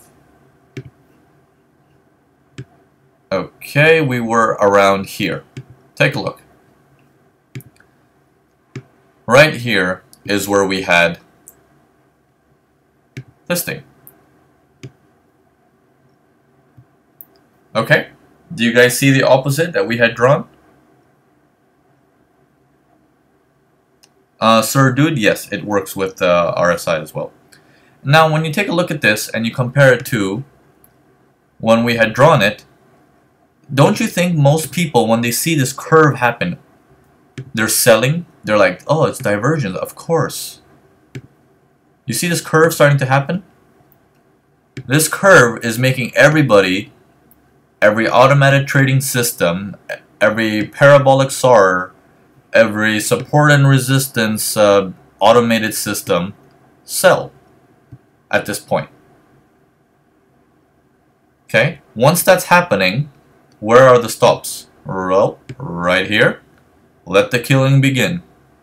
[SPEAKER 1] Okay, we were around here. Take a look. Right here is where we had this thing. Okay, do you guys see the opposite that we had drawn? Uh, Sir Dude, yes, it works with uh, R S I as well. Now, when you take a look at this and you compare it to when we had drawn it, don't you think most people, when they see this curve happen, they're selling? They're like, oh, it's divergence, of course. You see this curve starting to happen? This curve is making everybody, every automatic trading system, every parabolic S A R, every support and resistance uh, automated system sell at this point. Okay, once that's happening, where are the stops? Well, right here. Let the killing begin.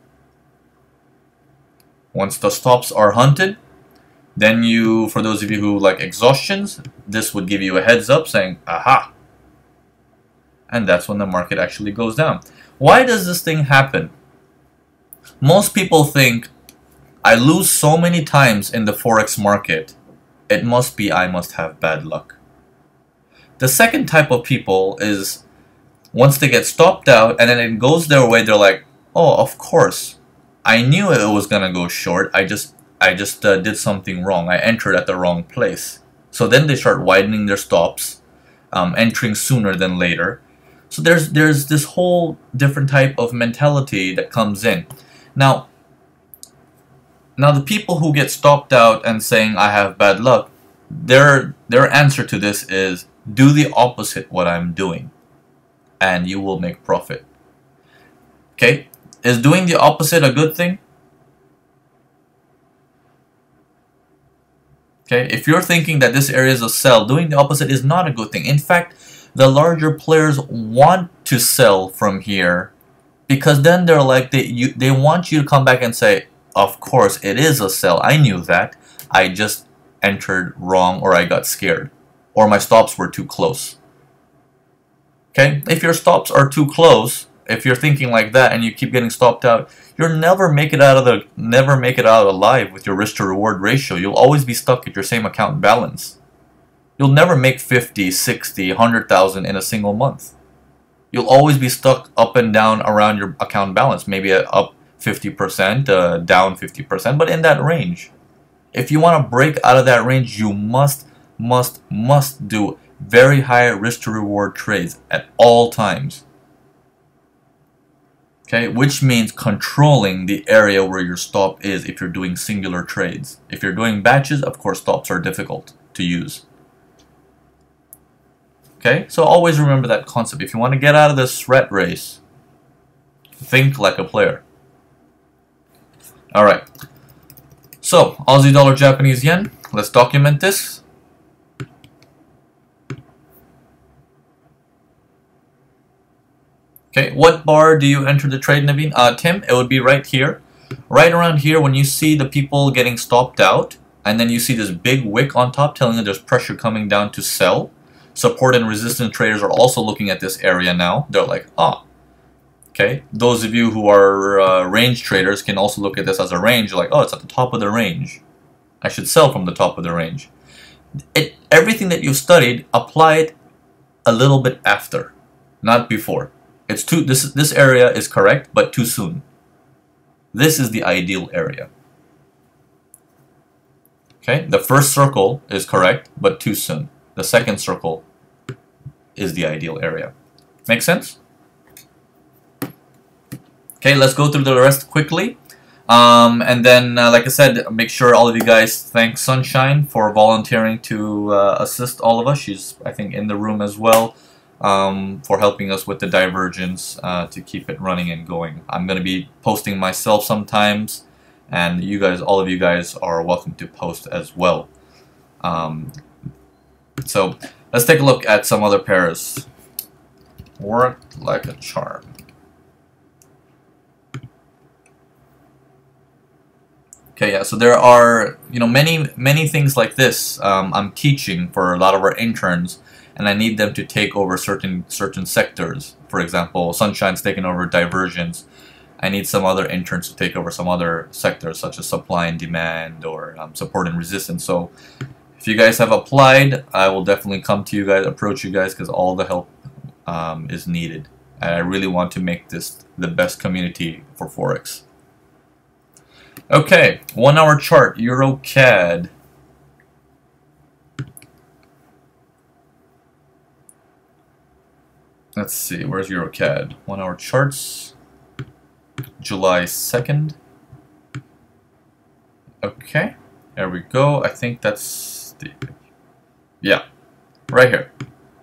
[SPEAKER 1] Once the stops are hunted, then you, for those of you who like exhaustions, this would give you a heads up saying, aha. And that's when the market actually goes down. Why does this thing happen? Most people think, I lose so many times in the Forex market, it must be I must have bad luck. The second type of people is, once they get stopped out and then it goes their way, they're like, oh, of course. I knew it was gonna go short. I just, I just uh, did something wrong. I entered at the wrong place. So then they start widening their stops, um, entering sooner than later. So there's there's this whole different type of mentality that comes in. Now, now the people who get stopped out and saying I have bad luck, their their answer to this is do the opposite what I'm doing, and you will make profit. Okay. Is doing the opposite a good thing? Okay, if you're thinking that this area is a sell, doing the opposite is not a good thing. In fact, the larger players want to sell from here because then they're like, they, you, they want you to come back and say, of course, it is a sell. I knew that. I just entered wrong, or I got scared, or my stops were too close. Okay, if your stops are too close, if you're thinking like that and you keep getting stopped out, you'll never make it out of the never make it out alive with your risk to reward ratio. You'll always be stuck at your same account balance. You'll never make fifty, sixty, one hundred thousand in a single month. You'll always be stuck up and down around your account balance, maybe up fifty percent, uh, down fifty percent, but in that range. If you want to break out of that range, you must, must, must do very high risk to reward trades at all times. Okay, which means controlling the area where your stop is if you're doing singular trades. If you're doing batches, of course, stops are difficult to use. Okay, so always remember that concept. If you want to get out of this rat race, think like a player. Alright, so Aussie dollar, Japanese yen. Let's document this. Okay, what bar do you enter the trade, Naveen? Uh, Tim, it would be right here. Right around here when you see the people getting stopped out, and then you see this big wick on top telling you there's pressure coming down to sell. Support and resistance traders are also looking at this area now. They're like, ah, Okay, those of you who are uh, range traders can also look at this as a range, like, oh, it's at the top of the range. I should sell from the top of the range. It, everything that you've studied, apply it a little bit after, not before. It's too, this, this area is correct, but too soon. This is the ideal area. Okay, the first circle is correct, but too soon. The second circle is the ideal area. Make sense? Okay, let's go through the rest quickly. Um, and then, uh, like I said, make sure all of you guys thank Sunshine for volunteering to uh, assist all of us. She's, I think, in the room as well, um, for helping us with the Divergence uh, to keep it running and going. I'm going to be posting myself sometimes, and you guys, all of you guys, are welcome to post as well. Um, so, let's take a look at some other pairs. Worked like a charm. Okay, yeah, so there are, you know, many, many things like this. Um, I'm teaching for a lot of our interns, and I need them to take over certain certain sectors. For example, Sunshine's taking over Divergence. I need some other interns to take over some other sectors, such as supply and demand or um, support and resistance. So if you guys have applied, I will definitely come to you guys, approach you guys, because all the help um, is needed. And I really want to make this the best community for Forex. Okay, one hour chart, Euro C A D. Let's see, where's Euro C A D? One hour charts, July second. Okay, there we go. I think that's the, yeah, right here.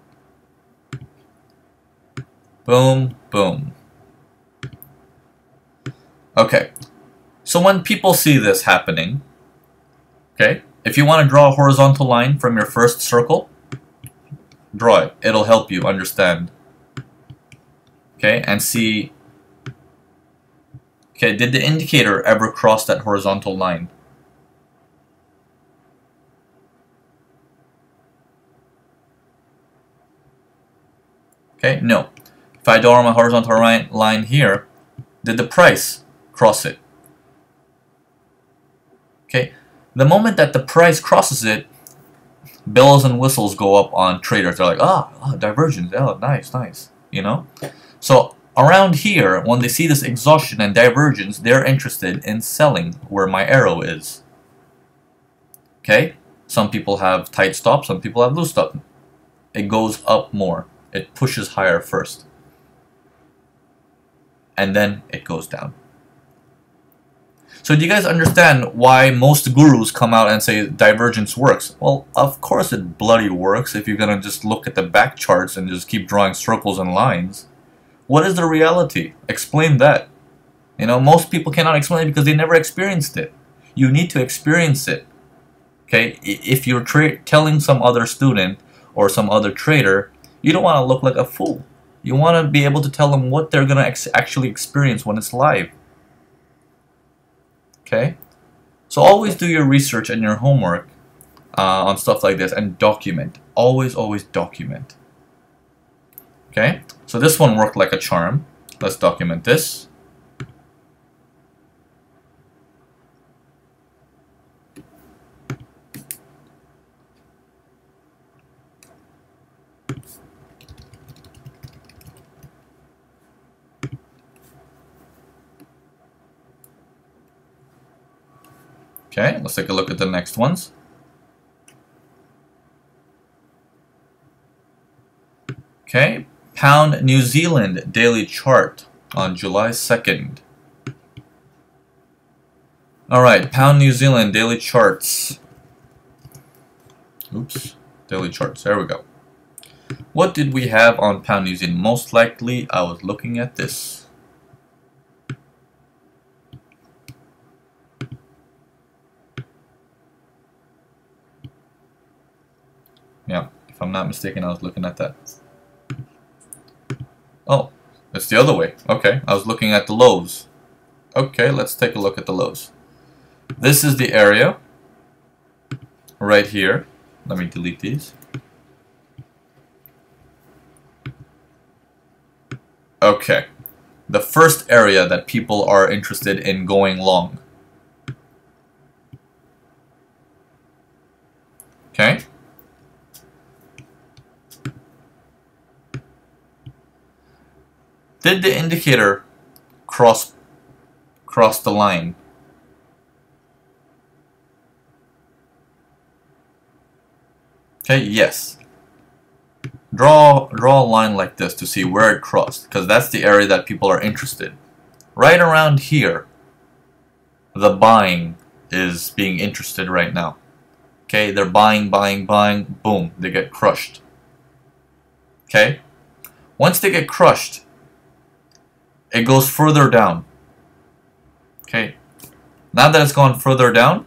[SPEAKER 1] Boom, boom. Okay. So when people see this happening, okay, if you want to draw a horizontal line from your first circle, draw it. It'll help you understand. Okay, and see, okay, did the indicator ever cross that horizontal line? Okay, no. If I draw my horizontal line here, did the price cross it? Okay, the moment that the price crosses it, bells and whistles go up on traders. They're like, ah, oh, divergence, oh, nice, nice, you know? So around here, when they see this exhaustion and divergence, they're interested in selling where my arrow is. Okay, some people have tight stops, some people have loose stop. It goes up more. It pushes higher first. And then it goes down. So do you guys understand why most gurus come out and say divergence works? Well, of course it bloody works if you're going to just look at the back charts and just keep drawing circles and lines. What is the reality? Explain that. You know, most people cannot explain it because they never experienced it. You need to experience it. Okay? If you're tra telling some other student or some other trader, you don't want to look like a fool. You want to be able to tell them what they're going to ex actually experience when it's live. Okay, so always do your research and your homework uh, on stuff like this and document. Always, always document. Okay, so this one worked like a charm. Let's document this. Okay, let's take a look at the next ones. Okay, Pound New Zealand daily chart on July second. Alright, Pound New Zealand daily charts. Oops, daily charts, there we go. What did we have on Pound New Zealand? Most likely I was looking at this. Yeah, if I'm not mistaken, I was looking at that. Oh, it's the other way. Okay, I was looking at the lows. Okay, let's take a look at the lows. This is the area right here. Let me delete these. Okay, the first area that people are interested in going long. Okay? Did the indicator cross cross the line? Okay, yes. Draw draw a line like this to see where it crossed, because that's the area that people are interested. Right around here, the buying is being interested right now. Okay, they're buying, buying, buying, boom, they get crushed. Okay? Once they get crushed, it goes further down. Okay? Now that it's gone further down,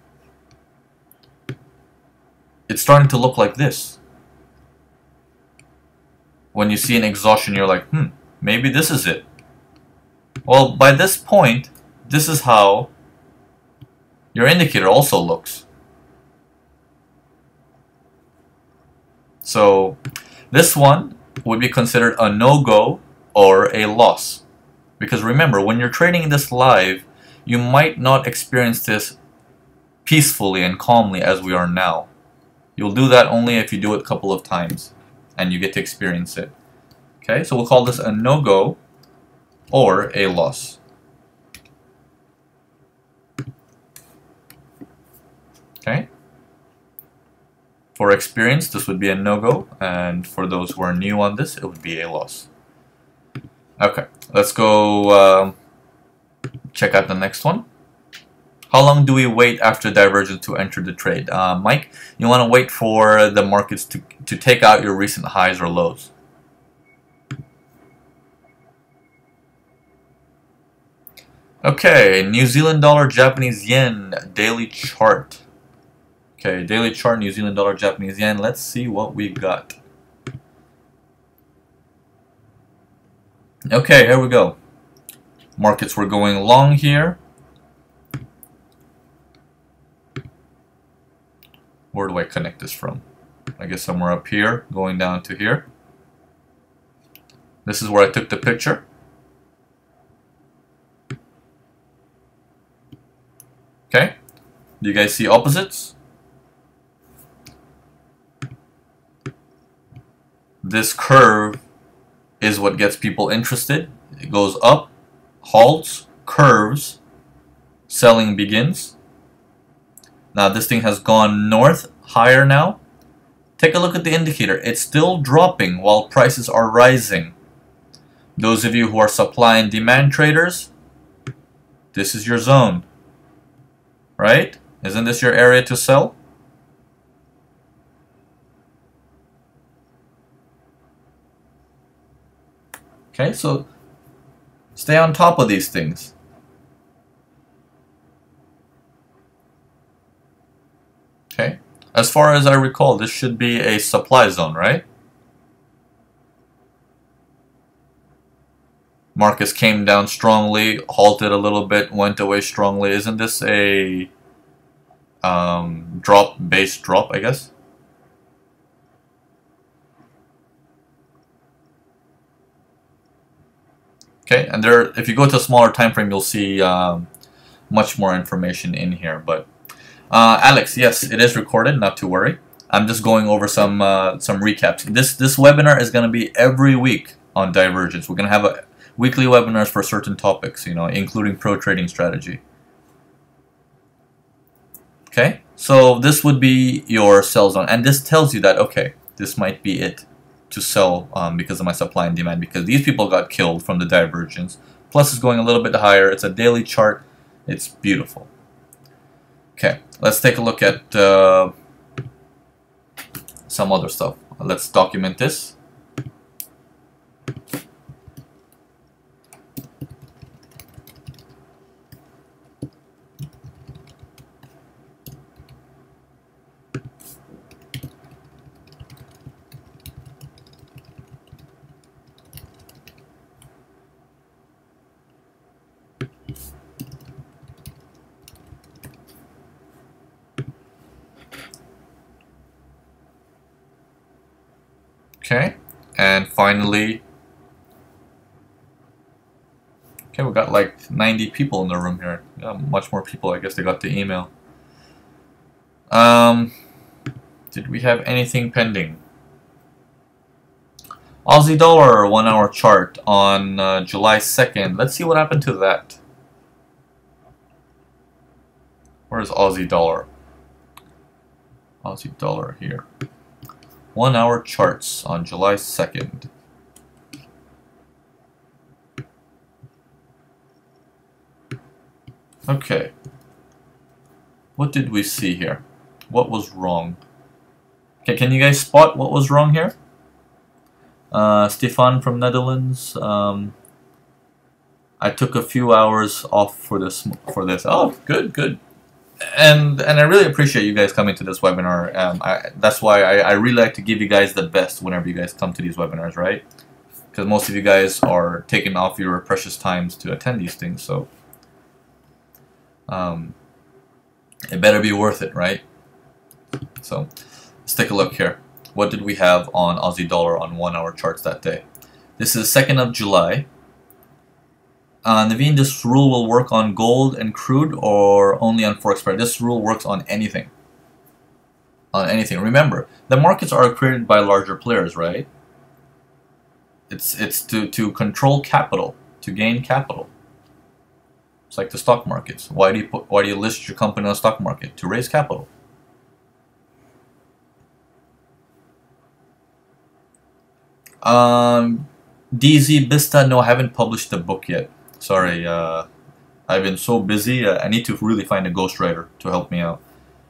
[SPEAKER 1] it's starting to look like this. When you see an exhaustion, you're like, hmm, maybe this is it. Well, by this point, this is how your indicator also looks. So, this one would be considered a no-go or a loss. Because remember, when you're trading this live, you might not experience this peacefully and calmly as we are now. You'll do that only if you do it a couple of times and you get to experience it. Okay, so we'll call this a no-go or a loss. Okay. For experience, this would be a no-go, and for those who are new on this, it would be a loss. Okay, let's go uh, check out the next one. How long do we wait after divergence to enter the trade? Uh, Mike, you want to wait for the markets to, to take out your recent highs or lows. Okay, New Zealand dollar, Japanese yen, daily chart. Okay, daily chart, New Zealand dollar, Japanese yen. Let's see what we got. Okay, here we go. Markets were going long here. Where do I connect this from? I guess somewhere up here, going down to here. This is where I took the picture. Okay, do you guys see opposites? This curve is what gets people interested. It goes up, halts, curves, selling begins. Now this thing has gone north, higher now. Take a look at the indicator. It's still dropping while prices are rising. Those of you who are supply and demand traders, this is your zone. Right? Isn't this your area to sell? Okay, so stay on top of these things. Okay, as far as I recall, this should be a supply zone, right? Marcus came down strongly, halted a little bit, went away strongly. Isn't this a um, drop, base drop, I guess? Okay, and there, if you go to a smaller time frame, you'll see um, much more information in here. But uh, Alex, yes, it is recorded. Not to worry. I'm just going over some uh, some recaps. This this webinar is going to be every week on Divergence. We're going to have a weekly webinars for certain topics, you know, including pro trading strategy. Okay, so this would be your sell zone, and this tells you that okay, this might be it to sell um, because of my supply and demand, because these people got killed from the divergence. Plus, it's going a little bit higher. It's a daily chart. It's beautiful. Okay, let's take a look at uh, some other stuff. Let's document this. Okay, and finally, Okay, we got like ninety people in the room here. Yeah, much more people. I guess they got the email. Um, did we have anything pending? Aussie dollar one hour chart on uh, July second. Let's see what happened to that. Where's Aussie dollar? Aussie dollar here. One hour charts on July second. Okay. What did we see here? What was wrong? Okay, can you guys spot what was wrong here? Uh, Stefan from Netherlands. Um, I took a few hours off for this. For this. Oh, good, good. And and I really appreciate you guys coming to this webinar. Um, I, that's why I, I really like to give you guys the best whenever you guys come to these webinars, right? Because most of you guys are taking off your precious times to attend these things, so um, it better be worth it, right? So let's take a look here. What did we have on Aussie dollar on one hour charts that day? This is second of July. Uh, Naveen, this rule will work on gold and crude or only on Forex pair? This rule works on anything. On anything. Remember, the markets are created by larger players, right? It's it's to, to control capital, to gain capital. It's like the stock markets. Why do you put, why do you list your company on the stock market? To raise capital. Um, D Z Bista, no, I haven't published the book yet. Sorry, uh, I've been so busy. Uh, I need to really find a ghostwriter to help me out.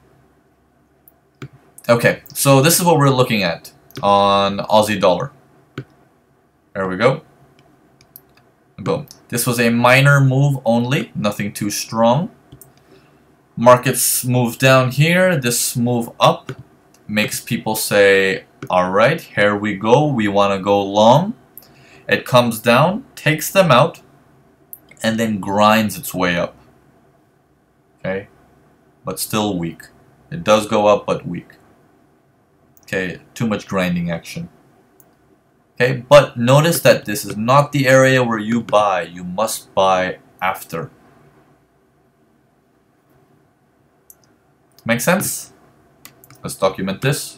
[SPEAKER 1] Okay, so this is what we're looking at on Aussie dollar. There we go. Boom. This was a minor move only, nothing too strong. Markets move down here. This move up makes people say, all right, here we go. We want to go long. It comes down, takes them out, and then grinds its way up. Okay, but still weak. It does go up, but weak. Okay, too much grinding action. Okay, but notice that this is not the area where you buy. You must buy after. Make sense? Let's document this.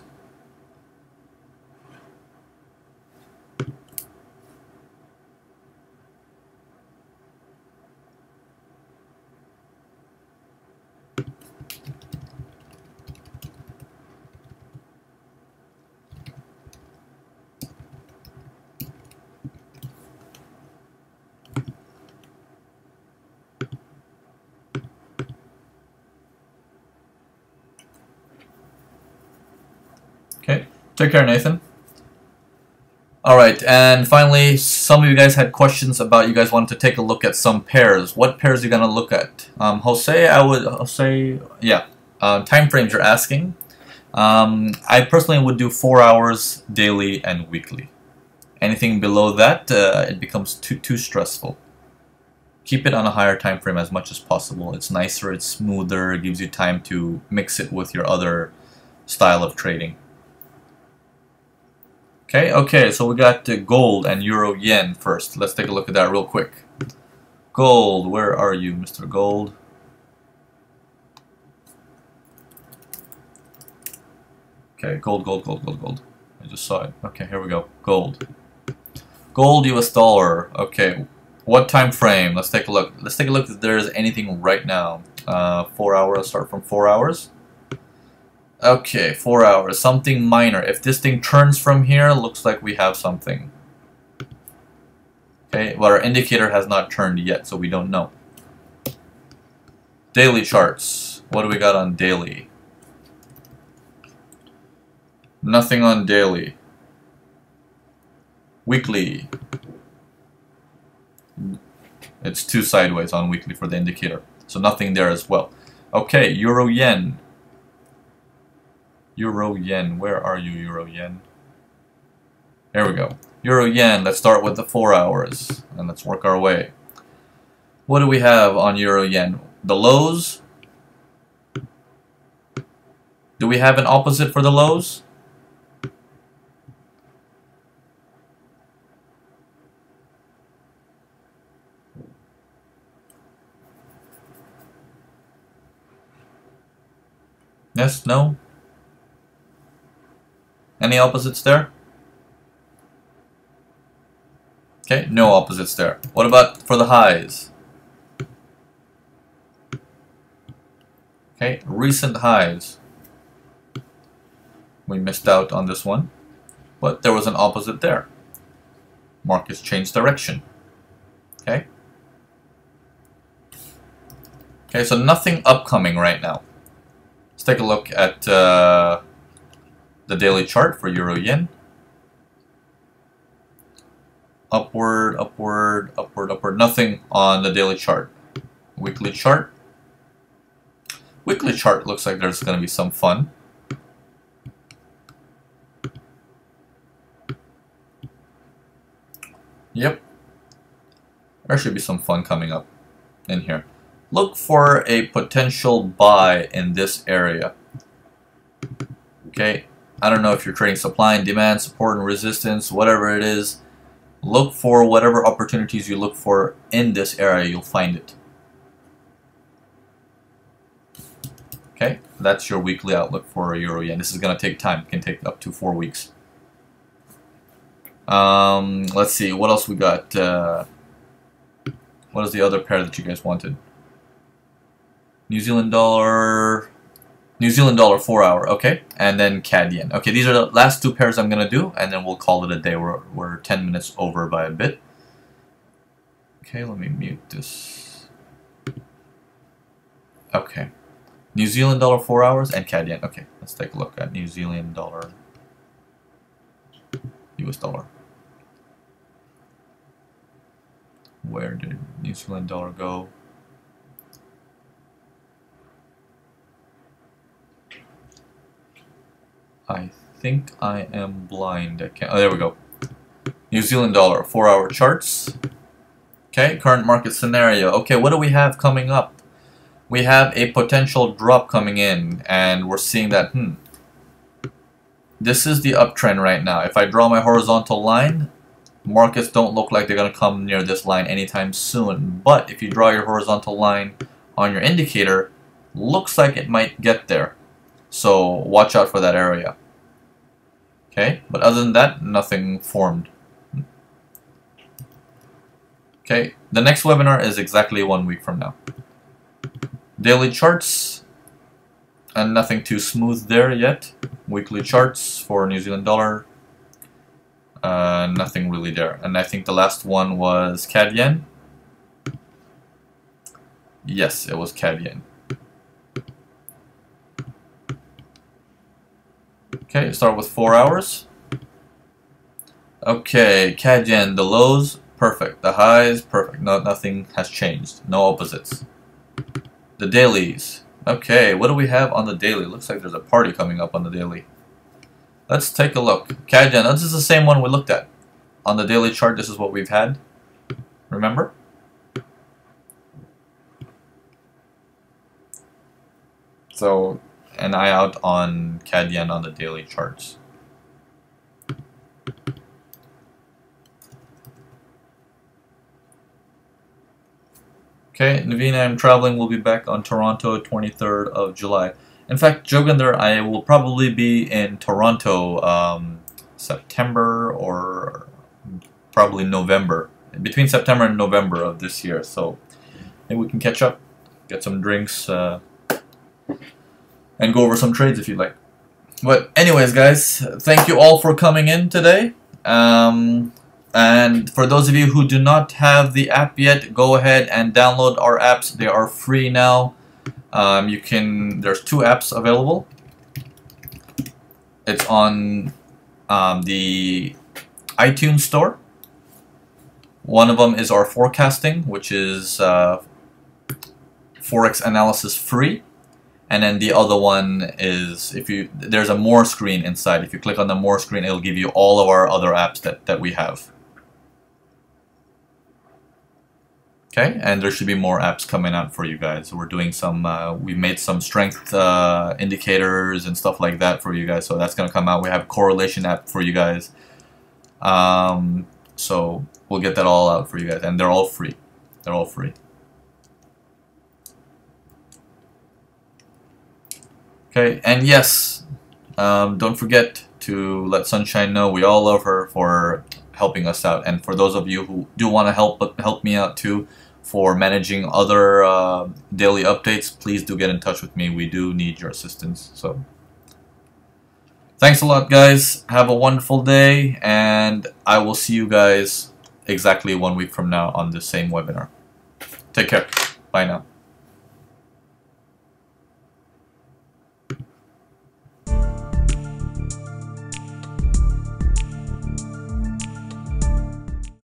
[SPEAKER 1] Okay, take care, Nathan. Alright, and finally, some of you guys had questions about you guys wanted to take a look at some pairs. What pairs are you going to look at? Um, Jose, I would, Jose, yeah, uh, time frames you're asking. Um, I personally would do four hours daily and weekly. Anything below that, uh, it becomes too, too stressful. Keep it on a higher time frame as much as possible. It's nicer, it's smoother, it gives you time to mix it with your other style of trading. Okay, okay, so we got uh, gold and euro yen first. Let's take a look at that real quick. Gold, where are you, Mister Gold? Okay, gold, gold, gold, gold, gold. I just saw it. Okay, here we go. Gold. Gold, U S dollar. Okay, what time frame? Let's take a look. Let's take a look if there's anything right now. Uh, four hours, start from four hours. Okay, four hours, something minor. If this thing turns from here, looks like we have something. Okay, but our indicator has not turned yet, so we don't know. Daily charts. What do we got on daily? Nothing on daily. Weekly. It's two sideways on weekly for the indicator, so nothing there as well. Okay, euro yen. Euro yen, where are you, euro yen? There we go. Euro yen, let's start with the four hours and let's work our way. What do we have on euro yen? The lows? Do we have an opposite for the lows? Yes, no? Any opposites there? Okay, no opposites there. What about for the highs? Okay, recent highs. We missed out on this one, but there was an opposite there. Markets changed direction. Okay. Okay, so nothing upcoming right now. Let's take a look at uh, the daily chart for Euro Yen. Upward, upward, upward, upward. Nothing on the daily chart. Weekly chart. Weekly chart looks like there's going to be some fun. Yep. There should be some fun coming up in here. Look for a potential buy in this area. Okay. I don't know if you're trading supply and demand, support and resistance, whatever it is. Look for whatever opportunities you look for in this area, you'll find it. Okay, that's your weekly outlook for Euro Yen. This is going to take time. It can take up to four weeks. Um, let's see, what else we got? Uh, what is the other pair that you guys wanted? New Zealand dollar, New Zealand dollar four hour, okay, and then C A D Yen. Okay, these are the last two pairs I'm gonna do, and then we'll call it a day. We're we're ten minutes over by a bit. Okay, let me mute this. Okay, New Zealand dollar four hours and C A D Yen. Okay, let's take a look at New Zealand dollar, U S dollar. Where did New Zealand dollar go? I think I am blind. I can't. Oh, there we go. New Zealand dollar, four hour charts. Okay, current market scenario. Okay, what do we have coming up? We have a potential drop coming in, and we're seeing that, hmm, this is the uptrend right now. If I draw my horizontal line, markets don't look like they're going to come near this line anytime soon. But if you draw your horizontal line on your indicator, looks like it might get there. So watch out for that area. Okay, but other than that, nothing formed. Okay, the next webinar is exactly one week from now. Daily charts, and nothing too smooth there yet. Weekly charts for New Zealand dollar, uh, nothing really there. And I think the last one was C A D Yen. Yes, it was C A D Yen. Okay, start with four hours. Okay, C A D Yen, the lows, perfect. The highs, perfect. No, nothing has changed. No opposites. The dailies. Okay, what do we have on the daily? Looks like there's a party coming up on the daily. Let's take a look. C A D Yen, this is the same one we looked at. On the daily chart, this is what we've had. Remember? So, an eye out on C A D Yen on the daily charts. Okay, Navina, I'm traveling. We'll be back on Toronto, twenty-third of July. In fact, Joginder, I will probably be in Toronto um, September or probably November. Between September and November of this year. So maybe we can catch up, get some drinks, uh, and go over some trades if you'd like. But anyways, guys, thank you all for coming in today. Um, and for those of you who do not have the app yet, go ahead and download our apps. They are free now. Um, you can. There's two apps available. It's on um, the iTunes store. One of them is our forecasting, which is uh, Forex analysis free. And then the other one is, if you, there's a more screen inside. If you click on the more screen, it'll give you all of our other apps that, that we have. Okay, and there should be more apps coming out for you guys. So we're doing some, uh, we made some strength uh, indicators and stuff like that for you guys. So that's going to come out. We have a correlation app for you guys. Um, so we'll get that all out for you guys. And they're all free. They're all free. Okay, and yes, um, don't forget to let Sunshine know we all love her for helping us out, and for those of you who do want to help help me out too for managing other uh, daily updates, please do get in touch with me. We do need your assistance. So thanks a lot, guys. Have a wonderful day, and I will see you guys exactly one week from now on the same webinar. Take care. Bye now.